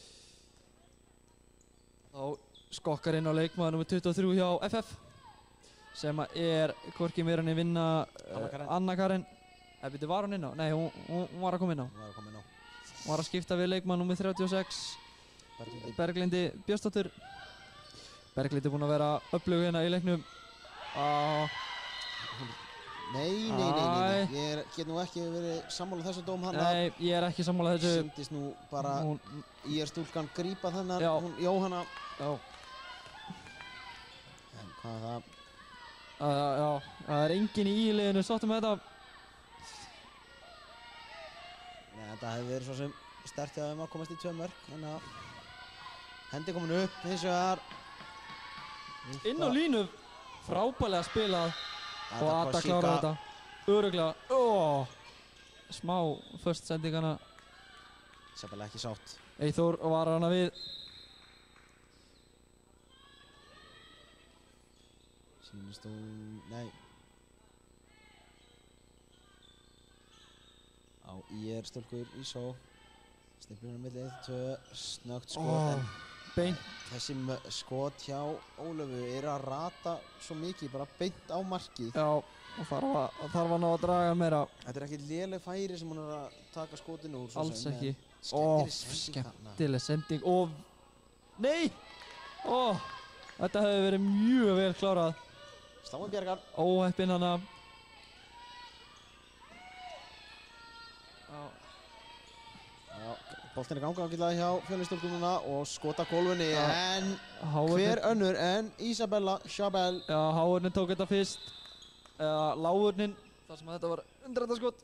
Þá skokkar inn á leikmaður númer tuttugu og þrjú hjá F F. Sem er hvorki meira en að vinna uh, Anna Karen. Eða byrju, var hún inn á? Nei, hún, hún, hún var að koma inn á. Hún var að koma inn á. Hún var að skipta við leikmann númer þrjátíu og sex. Berglindi. Berglindi Björnsdóttir. Berglindi er búin að vera öflug hérna í leiknum. Ah. Nei, nei, nei, nei, nei. Ég er, get nú ekki verið sammála þessu dóm hann. Nei, ég er ekki sammála þessu. Sýndist nú bara hún, í er stúlkan grípa þennan, já. Hún Jóhanna. Já. En hvað er það? Uh, já, það er enginn í í-liðinu sáttum með þetta. Nei, þetta hefði verið svo sem sterkt hjá þeim að komast í tvö mörk. En að hendi komin upp, hins vegar. Inn á línu, frábælega spilað. Og Ada klárar þetta. Örugglega. Oh. Smá först sendingana. Ísabella ekki sátt. Eyþór var hana við. Sýnist hún, nei. Á í er stúlkur Ísó. Stimplunar milli eitt tvö, snögt skot. Oh. En Beint. þessi skot hjá Ólöfu er að rata svo mikið, bara beint á markið. Já, og þarf að, þarf að ná að draga meira. Þetta er ekki léleg færi sem hún er að taka skotinu úr. Alls ekki. Skemmtileg Ó, sending þarna. skemmtileg sending. Og... Nei! Ó, þetta hefði verið mjög vel klárað. Stáin Bjargar. Óheppinn hana. Já, boltin er ganga ágætlega hjá Fjölnisstúlkum núna og skota gólfunni, Já. en Háurnin, hver önnur en Ísabella Chabel. Já, Háurnin tók þetta fyrst. Eða Láurnin, þar sem þetta var undrartaskot.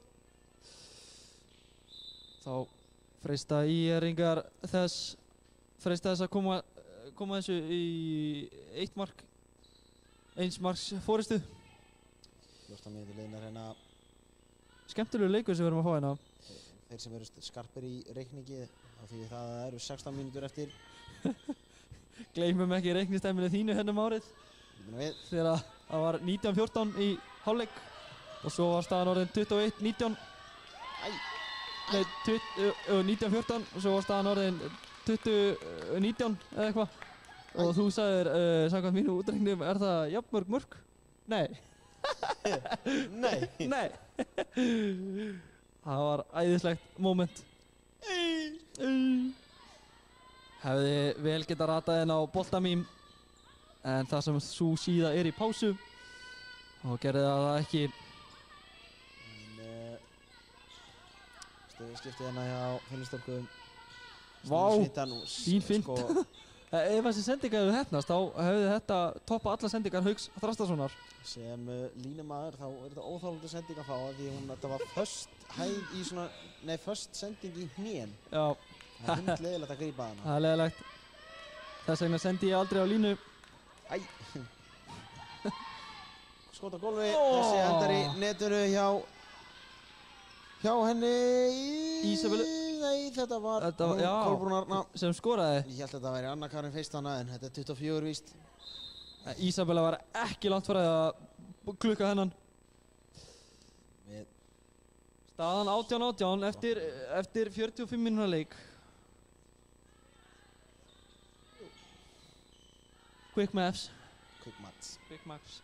Þá freista í-eringar þess, freista þess að koma, koma þessu í eitt mark, eins marks fórystu. fjórtán mínútur liðnar hérna. Skemmtilegu leikur sem við erum að fá hérna. Þeir sem eru skarpir í reikningi, af því það eru sextán mínútur eftir. Gleymum ekki reiknistæminu þínu hennum árið. Við. Þegar það var nítján fjórtán í hálfleik og svo var staðan orðin tuttugu og eitt nítján. Æ. Nei, nítján fjórtán og svo var staðan orðin tuttugu nítján eða eitthvað. Og þú sagðir, uh, samkvæmt mínu útreiknum, er það jafnmörg mörk? Nei. Nei. Nei. Það var æðislegt moment. Hefði vel getað ratað inn á boltamím, en það sem sú síða er í pásu, þá gerði það það ekki. En uh, stöðuskiptið hérna hjá Fjölnisstúlkum. Vá, Svitan og s- fín fint. sko, Ef þessi sendinga hefði hefnast, þá hefði þetta toppa alla sendingar Hauks Þrastasonar. sem uh, línumæður þá er þetta óþálandi sending að fá því hún, þetta var först hæð í svona, nei först sending í hnén. Já, Það er hundleiðilegt að grípa hana. það er leiðilegt. Þess vegna sendi ég aldrei á línu. Æ. Skot á gólfi, Ó. þessi endar í netinu hjá hjá henni Ísabellu. Nei, þetta var Þetta var- hún, já. Kolbrún Arna. Sem skoraði. Ég held að þetta væri Anna Karin Feistana en þetta er tuttugu og fjögur víst. Ísabella var ekki langt frá því að klukka hennan. Við Staðan átján átján eftir, eftir fjörutíu og fimm mínúna leik. Quick Maps. Quick Mats. Quick Maps.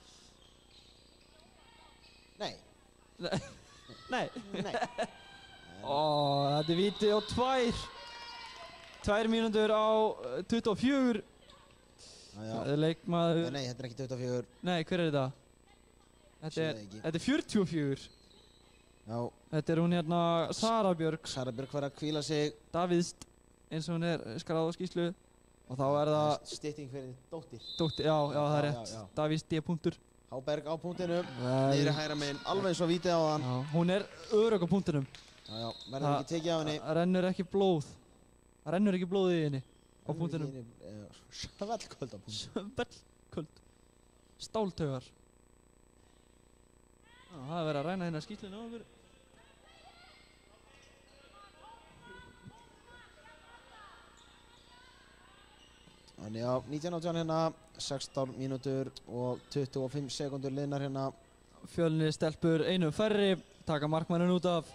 Nei, Nei. nei. Ó, þetta er víti og tvær. Tvær mínútur á eh, tuttugu og fjögur. Já, já. Það er leikmaður. Nei, þetta er ekki tuttugu og fjögur. Nei, hver er þetta? Þetta Sé er, það ekki. þetta er fjörutíu og fjögur. Já, Þetta er hún hérna Sara Björg Sara Björk var að hvíla sig. Davíðst, eins og hún er skráð á skýrslu. Og þá er það stytting fyrir dóttir. dóttir, já, já, það er Já, rétt. já, já. Davíðs D. punktur. Háberg á punktinum. Vel. Niðri hægra meginn, alveg eins og vítið á þann. Já, hún er örugg á punktinum. Já, já, verður ekki tekið af henni. Það rennur ekki blóð. Það rennur ekki blóð í henni á punktinum. Svellköld á punktinum. Svellköld. Stáltaugar. Já, það er verið að ræna hérna skýrslunni á okkur. Þannig á nítján átján hérna, sextán mínútur og tuttugu og fimm sekundur liðnar hérna. Fjölnir stelpur einu færri, taka markmanninn út af.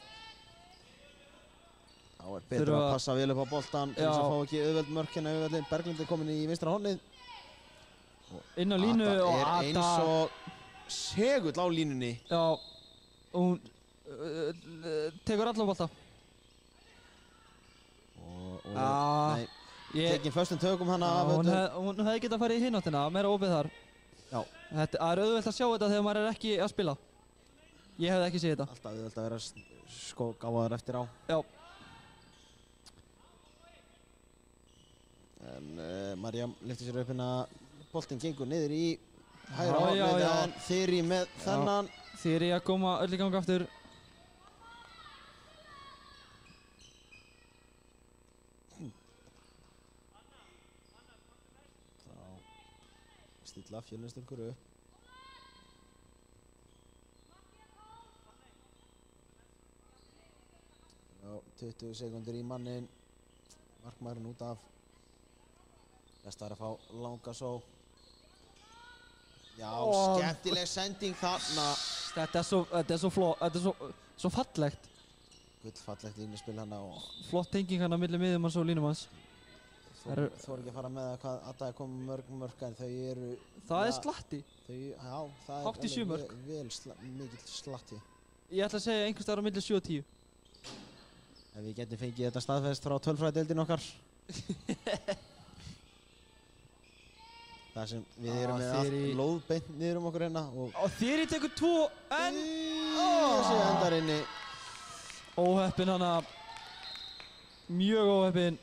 Þá er betur Þurfa- að passa vel upp á boltan til þess Já. að fá ekki auðveld mörk hérna auðveldin. Berglind er komin í vinstra hornið. Inn á línu Ada og er Ada. eins og segull á línunni. Já, og hún uh, uh, tekur alla bolta. Og, og Já, nei, ég, tekin föstum tökum hana já, af hún, höndum. hef, hún hefði getað farið í hináttina, meira opið þar. Já. Þetta það er auðvelt að sjá þetta þegar maður er ekki að spila. Ég hefði ekki séð þetta. Alltaf auðvelt að vera s- sko gáfaður eftir á. Já. En uh, Marja lyftir sér upp hérna, boltinn gengur niður í hægra Já, já, hornið já. en Þyri með þennan. Þið er ég að koma öll í gang aftur. Þá stilla Fjölnisstúlkur upp. Já, tuttugu sekundur í mannin. Markmaðurinn út af. Best er að fá langa só. Já, Ó, skemmtileg sending þarna. Þetta er svo, þetta er svo fló, þetta er svo, svo fallegt. Gullfallegt línuspil hana og Flott tenging hann á milli miðjumanns og línumanns. þú Eru- þú er ekki að fara með það hvað að það er komið mörg mörg en þau eru Það er ja, slatti. þau, já, það er Hátt í sjö mörk. ve- vel sla, mikill slatti. Ég ætla að segja einhvers staðar á milli sjö og tíu. Ef við getum fengið þetta staðfest frá tölfræðideildin okkar. Það sem við Já, erum með þeir allt í- lóðbeint niður um okkur hérna og Og Þyri tekur tvo en þessi endar inni. óheppin hana. Mjög óheppin.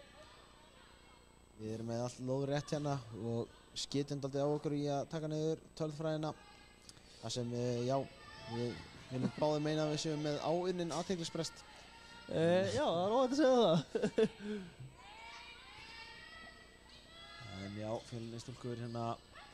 Við erum með allt lóðrétt hérna og skitjum daldið á okkur í að taka niður tölfræðina. Það sem, eh, já, við viljum báðum meina að við séum með áunnin athyglisbrest. E, já, það er óhætt að segja það. En já, Fjölnisstúlkur hérna.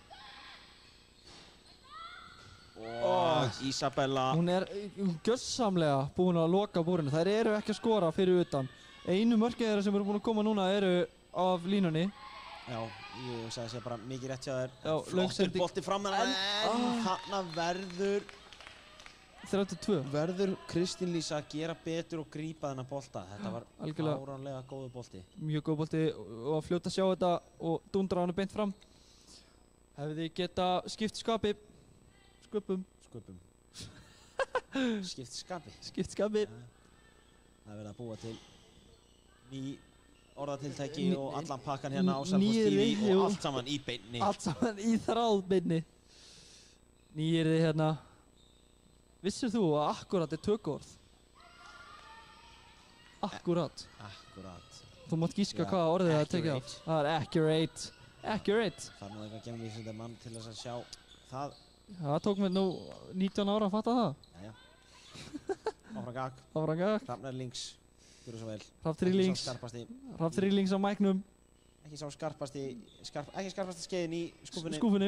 Ó. Og Ísabella. Hún er gjörsamlega búin að loka búrinu. Þær eru ekki að skora fyrir utan. Einu mörkið þeirra sem eru búin að koma núna eru af línunni. Já, ég sagði að segja bara mikið rétt hjá þér. Já, löng Flottur sending. bolti fram en, en Ah. þarna verður, þrjátíu og tvö. verður Kristín Lísa að gera betur og grípa þennan bolta. Þetta var Algjörlega. fáránlega góður bolti. Mjög góð bolti og að fljóta að sjá þetta og dundra hann beint fram. Hefði geta skipt skapi. Sköpum. Sköpum. Skipt skapi. Skipt skapi. Það er verið að búa til ný orðatiltæki Ný- og allan pakkan hérna á Nýir Selfoss T V við- og jú. allt saman í beinni. Allt saman í þráðbeinni. Nýir þið hérna. Vissir þú að akkurat er tökuorð? Akkurat. Akkurat. Þú mátt gíska Já, hvaða orðið það tekið á. accurate. Það er accurate. Accurate. Það er nú eitthvað að gefa vísindamann til þess að sjá það. Það tók mér nú nítján ára að fatta það. Jæja. Áfram gag. Áfram gag. Hrafnar links. Gjörðu svo vel. Hrafn Þrýlings. Ekki sá skarpasti. Hrafn Þrýlings á mæknum. Ekki sá skarpasti, skarp, ekki skarpasti skeiðin í skúfunni. Skúfunni.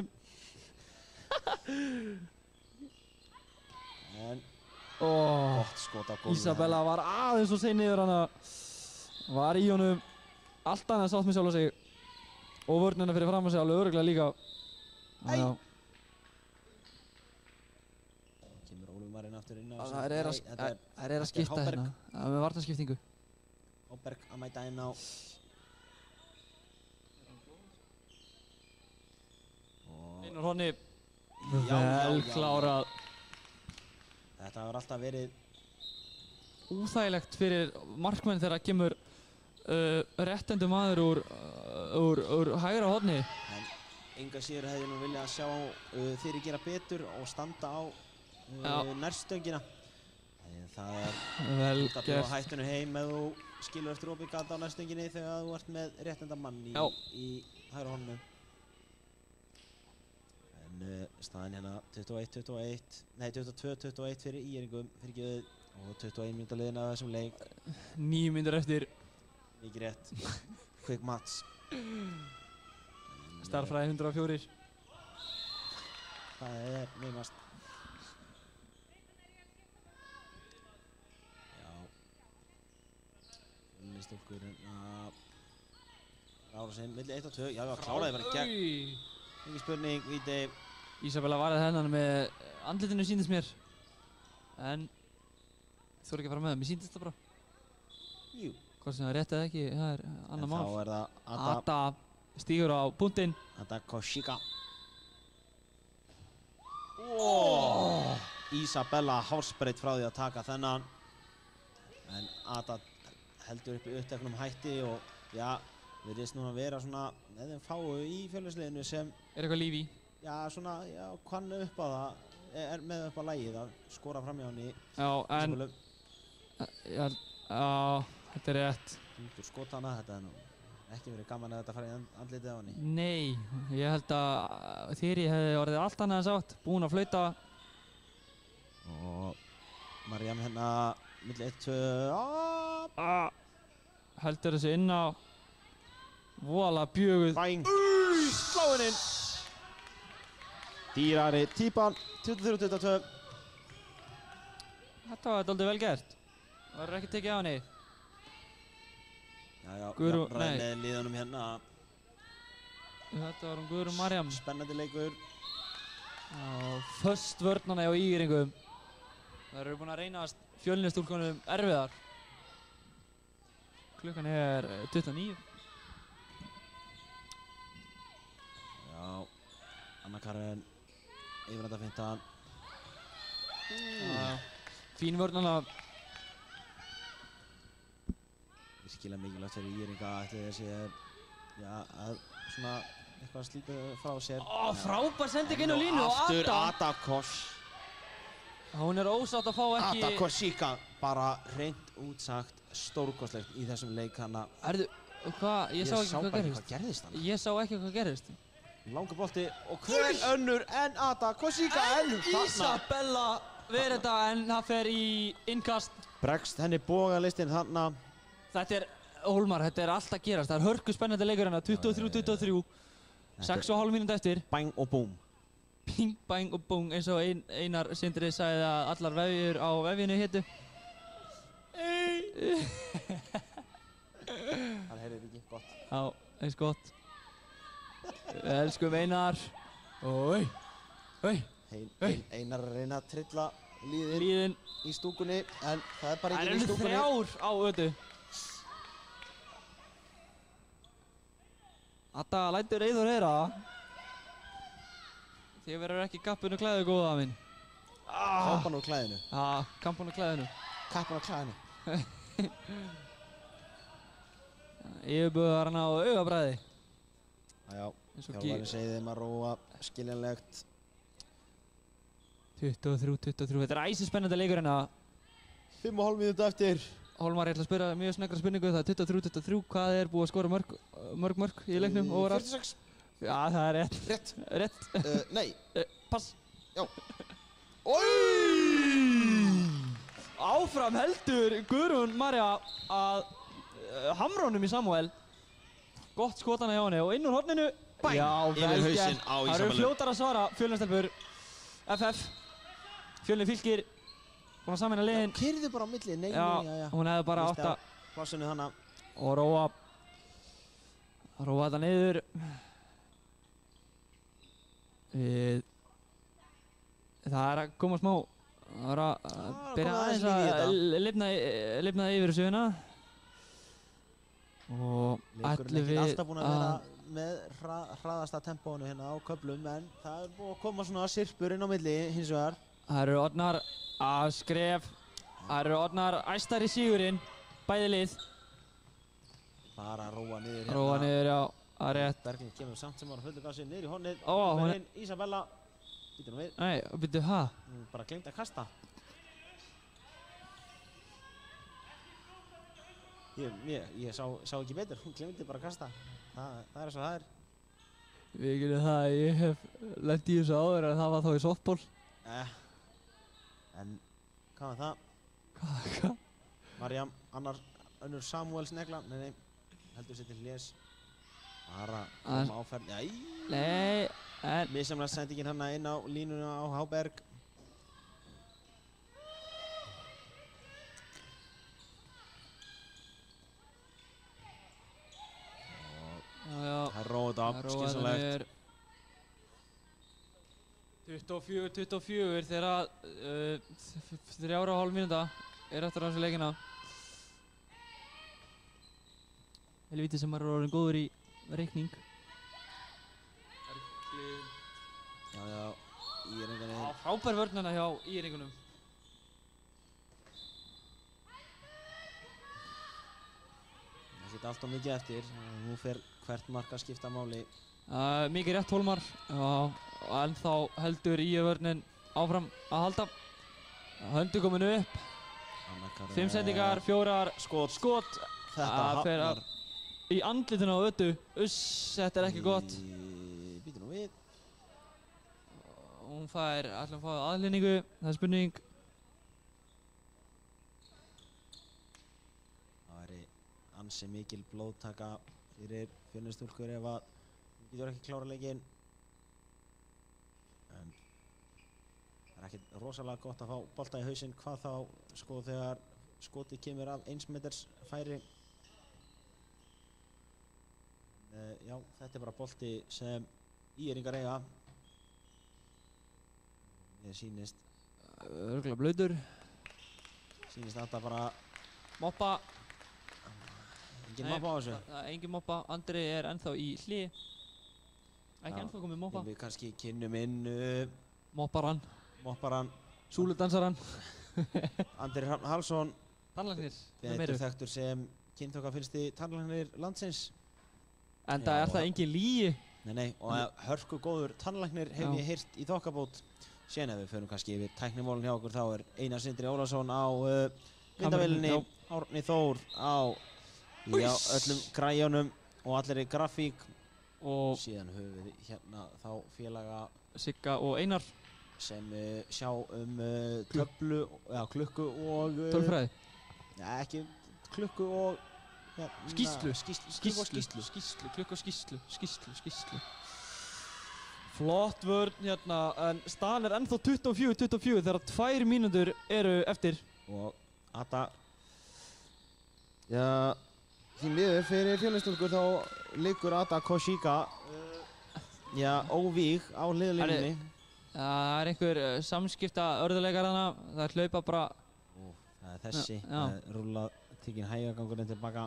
En Oh, gott skot á gólfið. Isabella var aðeins og sein niður hana. Var í honum allt annað sátt með sjálf sig. Og vörnina fyrir fram að sig alveg örugglega líka. Æ. Já. Kemur Ólafur Marinn aftur inn á. Það er að, Nei, þetta er- það er að þetta er skipta Háberg. hérna. Það er með varnarskiptingu. Háberg að mæta inn á. Og Einar Honni. Já, já, Vel já, klárað. þetta hefur alltaf verið Úþægilegt fyrir markmenn þegar kemur uh, réttendur maður úr, uh, úr, úr hægra horni. En enga síður hefði nú viljað sjá uh, þeirri gera betur og standa á Já. uh, nærstöngina. En það er Vel út að bjóða gert. hættunu heim ef þú skilur eftir opið gata á nærstönginu þegar þú ert með réttenda mann í, Já. í hægra horninu. En uh, staðan hérna tuttugu og eitt tuttugu og eitt, nei tuttugu og tvö tuttugu og eitt fyrir íringum, fyrir gjöðið og tuttugu og ein mínúta liðin af þessum leik. Níu mínútur eftir. Mikið rétt. Quick mats. Starfræði hundrað og fjórir. Það er naumast. Já. Fjölnir stúlkurinn að rára sinn milli eitt og tvö. Já, já, kláraði bara í gegn. Engi spurning, víti. Isabella varði hennan með andlitinu síndist mér. En þú er ekki að fara með það, mér síndist það bara. Jú. Hvort sem það er rétt eða ekki, það er annar En mál. þá er það Ada, Ada stígur á punktinn. Ada Koshika. Oh. Isabella hálsbreytt frá því að taka þennan. En Ada heldur upp í uppteknum hætti og já, virðist núna vera svona, eða þeim fáu í Fjölnisliðinu sem, Er eitthvað líf í? já, svona, já, kann upp á það, er með upp á lagið að skora fram hjá henni. Já, en Isabellu. Já, já, þetta er rétt. Út úr skotana, þetta er nú ekki verið gaman að þetta fara í and- andlitið á henni. Nei, ég held að Þyri hefði orðið allt annað en sátt, búinn að flauta. Og Mariam hérna, milli eitt tvö, aaaah, Ah, heldur þessu inn á voðalega bjöguð. bæng, sláinn inn. Dýrari típan, tuttugu og þrjú tuttugu og tvö. Þetta var dálítið vel gert. Það verður ekki tekið á henni. Já, já, Guðrún- jafnræði nei. með liðunum hérna, Þetta var um Guðrún Mariam. spennandi leikur. Já, föst vörnana hjá Íringum. Það eru búin að reynast Fjölnistúlkunum erfiðar. Klukkan er tuttugu og níu. Já, Anna Karen, yfirhanda fintan. Já, fín vörnana. Virkilega mikilvægt fyrir Íringa ætli þessi, já, að svona eitthvað slípa frá sér. Ó, frábær sending inn á línu og aftur Ada. Ada Kosh. Hún er ósátt að fá ekki... Ada Koshika, bara hreint útsagt stórkostlegt í þessum leik hana. Erðu, hvað, ég, sá ekki hvað bara gerist. hvað gerðist hann. Ég sá ekki hvað gerist. Langur bolti og hver önnur en Ada Koshika en þarna. Isabella verið þetta en það fer í innkast. Bregst henni bogalistin þarna. Þetta er, Hólmar, þetta er allt að gerast. Það er hörku spennandi leikur hérna, tuttugu og þrjú tuttugu og þrjú. sex og hálf mínúti eftir. Bang og búm. Ping, bang og bung, eins og ein, Einar Sindri sagði að allar vefjur á vefjunu hétu. Hann heyrði ekki, gott. Já, eins gott. Við elskum Einar. Oi, oi, Ein, Hey. ein, einar að reyna að trilla líðin líðin. í stúkunni, en það er bara Það ekki er í enn stúkunni. þrjár á ötu. Adda lætur Eyþór heyra. Þið verður ekki kappinu klæðu góða minn. Ah. Kápan úr klæðinu. Já, kampun á klæðinu. Kappan úr klæðinu. Yfirbúðar hann á augabræði. Já, Eins og þjálfarinn Gí- segir þeim að róa, skiljanlegt. tuttugu og þrjú tuttugu og þrjú. Þetta er æsispennandi leikur hérna. Fimm og hálf mínúta eftir. Hólmar, ég ætla að spyrja mjög snöggra spurningu, það er tuttugu og þrjú tuttugu og þrjú, hvað er búið að skora mörg, mörg mörg í leiknum? fjörutíu og sex. Já, það er rétt. Rétt. Rétt. Uh, nei. Uh, pass. Já. Oi! Áfram heldur Guðrún María að uh, hamrónum í Samúel. Gott skotana hjá henni og inn úr horninu. Bæn! Já, vel gert. Það eru fljótar að svara, Fjölnistelpur, F F, Fjölnir Fylkir. Búin að sameina liðin. Já, keyrðu bara á milli, nei, já, já, já. Hún hefði bara átt að... Plássinu hana. Og róa... Róa þetta niður. Við... Það er að koma smá... Það er að byrja aðeins að lifna, lifna yfir söguna. Og ætlum við alltaf búin að vera með hra, hraðasta tempónu hérna á köflum, en það er búin að koma svona sirpur inn á milli hins vegar. Það eru orðnar að skref, það eru orðnar æstar í sigurinn, bæði lið. Bara að róa niður hérna. Róa niður, já, það er rétt. Berglind kemur samt sem var að fullu gassi niður í hornið. Ó, hún er... Ísabella, býtur nú við. Nei, býttu, hæ? Hún bara glemt að kasta. Ég, ég, ég sá, sá ekki betur, hún glemti bara að kasta. Það, það er eins og það er. Við getum það, ég hef lent í þessu áður en það var þá í softball. Eh. En hvað var það? Hvað, hvað? Marjam, annar, önnur Samúels negla, nei, nei, heldur sér til hlés. Bara koma áferð, jæ. Nei, en... Missamlega sendingin hérna inn á línuna á Háberg. Já, já. Það er róið á, skynsamlegt. tuttugu og fjögur tuttugu og fjögur þegar uh, þrjára og hálf mínúta er eftir á þessu leikina. Helvíti sem maður er orðinn góður í reikning. Berglind. Já, já, Íringarnir. Já, frábær vörnina hjá Íringunum. Það setja allt of mikið eftir. Nú fer hvert mark að skipta máli. Uh, mikið rétt Hólmar. Já. Og ennþá heldur í vörnin áfram að halda. Höndu kominu upp. Fimm sendingar, fjórar, skot. skot. Þetta hafnar. Í andlitinu á Ötu. Uss, þetta er ekki gott. Býtur nú við. Hún fær, ætlum að fá aðlýningu, það er spurning. Það væri ansi mikil blóðtaka fyrir Fjölnisstúlkur ef að hún getur ekki klára leikinn. En það er ekkert rosalega gott að fá bolta í hausinn, hvað þá sko þegar skotið kemur af eins meters færi. Uh, já, þetta er bara bolti sem Íringar eiga. Mér sýnist Örgulega blautur. Sýnist þetta bara Moppa. Engin moppa á þessu. Það er engin moppa. Andri er ennþá í hli. Ekki ennþá komið moppa. Við kannski kynnum inn uh, Mopparann. Mopparann. Súludansarann. Andri Hallsson. Tannlæknir. Betur þekktur sem kynþokkafyllsti tannlæknir landsins. Enda er það engin lygi. Nei, nei, og hörku góður tannlæknir hef ég heyrt í þokkabót. Síðan ef við förum kannski yfir tæknimólinn hjá okkur þá er Einar Sindri Ólafsson á uh, myndavélinni, Árni Þór á já, öllum græjunum og allir í grafík. Og síðan höfum við hérna þá félaga Sigga og Einar sem uh, sjá um uh, töflu, já, klukku og uh, tölfræði. Já, ekki klukku og ja, skýrslu. Skýrslu, skýrslu, skýrslu, skýrslu, klukku og skýrslu, skýrslu, skýrslu. Flott vörn hérna, en staðan er ennþá tuttugu og fjögur tuttugu og fjögur þegar tvær mínútur eru eftir. Og Ada, já, því miður fyrir Fjölnisstúlkur þá liggur Ada Koshika, uh, já, óvíg á hliðarlínunni. Ja, það er einhver uh, samskipta örðuleikar hana, það er hlaupa bara. Ó, það er þessi, já, það er rúllað, tekinn hægagangurinn tilbaka.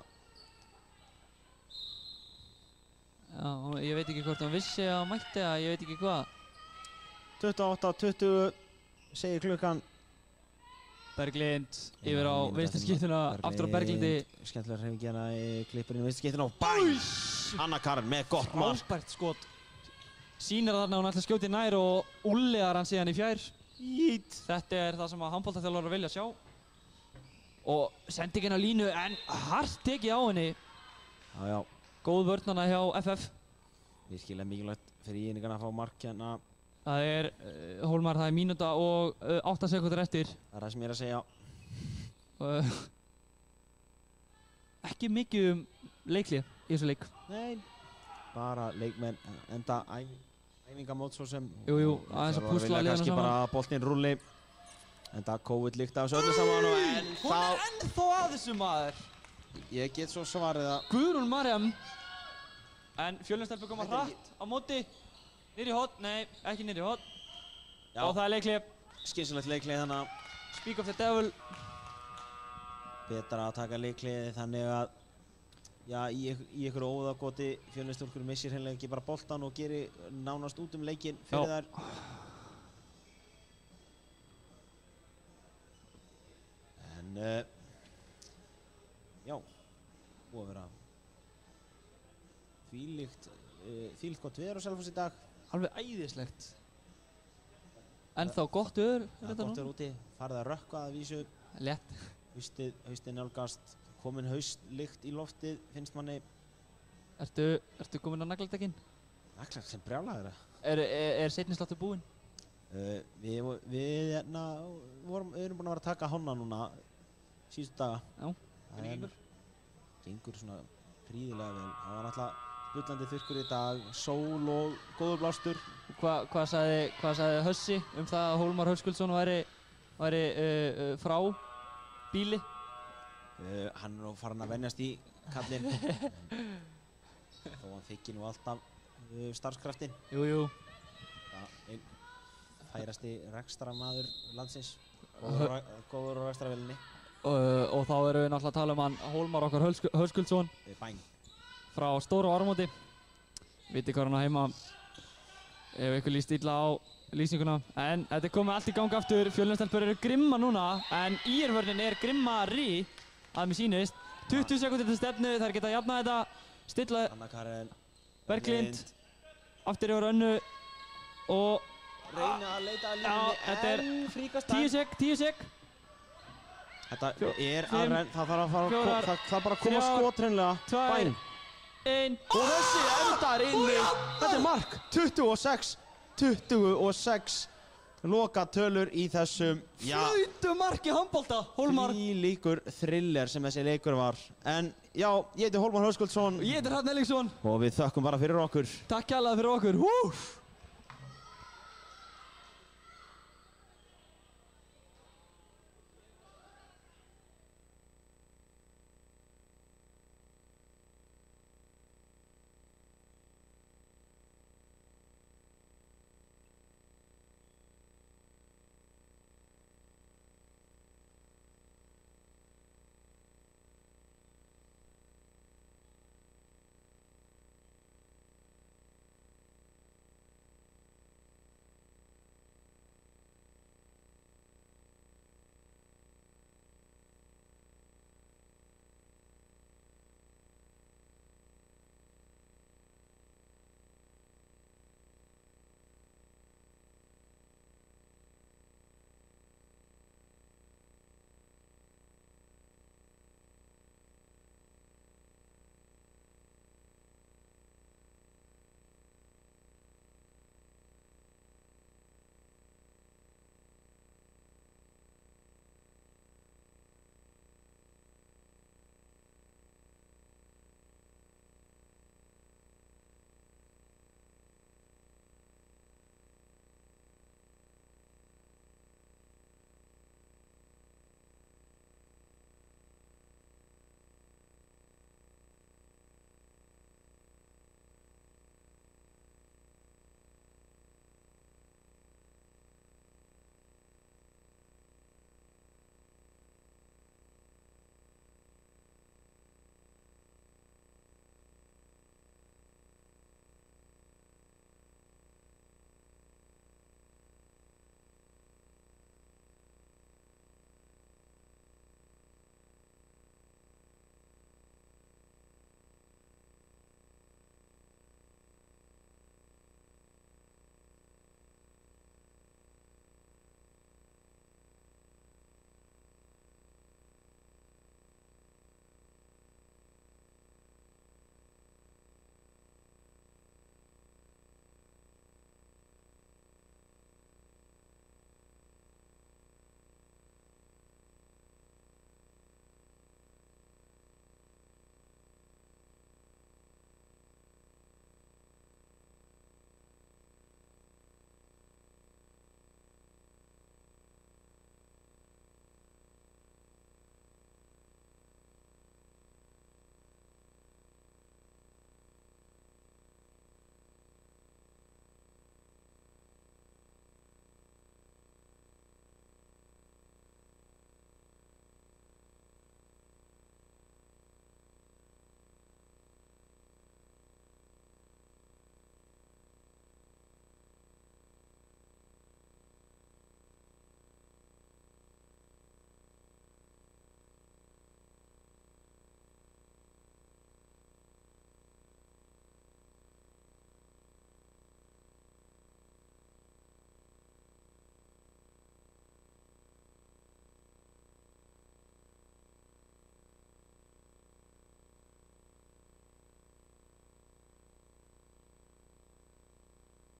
Já, ég veit ekki hvort hann vissi að hann mætti eða ég veit ekki hvað. tuttugu og átta tuttugu segir klukkan. Berglind yfir á vinstri skiptuna, aftur á Berglindi. Skemmtilega hreyfing hérna í klippurinn vinstri skiptuna og bæn! Anna Karen með gott mark. Frábært skot. Sýnir þarna hún ætla að skjóta í nær og úllegar hann síðan í fjær. Jít. Þetta er það sem að handboltaþjálfarar vilja sjá. og sendingin á línu en hart tekið á henni. Já, já. Góð vörnana hjá F F. Virkilega mikilvægt fyrir íðingarna að fá mark hérna. Það er, uh, Hólmar, það er mínúta og uh, átta sekúndur eftir. Það er það sem ég er að segja. Uh, ekki mikið um leiklið í þessu leik. Nei, bara leikmenn enda æfingamót svo sem. Jú, jú, aðeins að púsla liðana kannski saman. bara boltinn rúlli. Enda COVID líkt af þessu öllu saman og en þá... Hún er ennþá að þessu maður. Ég get svo svarið að... Guðrún Mariam. En Fjölnistelpur koma hratt á móti. Niður í hotn, nei, ekki niður í hotn. Já. Og það er leiklið. Skynsilegt leiklið þannig að... Speak of the devil. Betra að taka leiklið þannig að... Já, í, í ykkur óðagoti Fjölnistelpur missir hennilega ekki bara boltan og gerir nánast út um leikinn fyrir þær. En... Uh, já, búið að vera þvílíkt, uh, þvílíkt gott veður á Selfoss í dag. Alveg æðislegt. Ennþá gott veður. Það er gott veður úti, farið að rökkva að vísu. Létt. Haustið, haustið nálgast, komin haustlykt í loftið, finnst manni. Ertu, ertu komin á nagladekkin? Naglagt sem brjálæður það. Er, er, er seinni sláttur búinn? Uh, við, við, hérna, vorum, við erum búin að vera að taka hána núna síðustu daga. Já, hvernig gengur? Gengur svona príðilega vel. Það var náttúrulega bullandi þurrkur í dag, sól og góður blástur. Hva, hvað sagði, hvað sagði Hössi um það að Hólmar Höskuldsson væri, væri uh, uh, frá bíli? Uh, hann er nú farin að venjast í kallinn. Þó hann þykir nú alltaf uh, starfskraftinn. Jú, jú. Það einn færasti rekstramaður landsins. Góður, góður á rekstravélinni. Uh, og þá erum við náttúrulega að tala um hann Hólmar okkar Höskuldsson Bæn. frá Stóra Ármóti. Vitið hvað hann á heima ef ykkur líst illa á lýsinguna. En þetta er komið allt í gang aftur. Fjölnistelpur eru grimma núna en ÍR-vörnin er grimmari að mér sýnist. tuttugu sekúndur til stefnu, þær geta jafnað þetta. Stilla Anna Karen Berglind aftur yfir önnu og reyna að leita að já, þetta er línunni en fríkast tíu sek, tíu sek. Þetta Fjó, er fimm, að renn, það þarf að fara fjórar, það þarf bara að koma þrjár, skot hreinlega. tvær, Bæn. ein. Og þessi endar inni. Þetta er mark. tuttugu og sex. tuttugu og sex. Loka tölur í þessum. Já. Flautu marki handbolta, Hólmar. Þvílíkur thriller sem þessi leikur var. En já, ég heiti Hólmar Höskuldsson. Ég heiti Hrafn Ellingsson. Og við þökkum bara fyrir okkur. Takk kærlega fyrir okkur. Hú!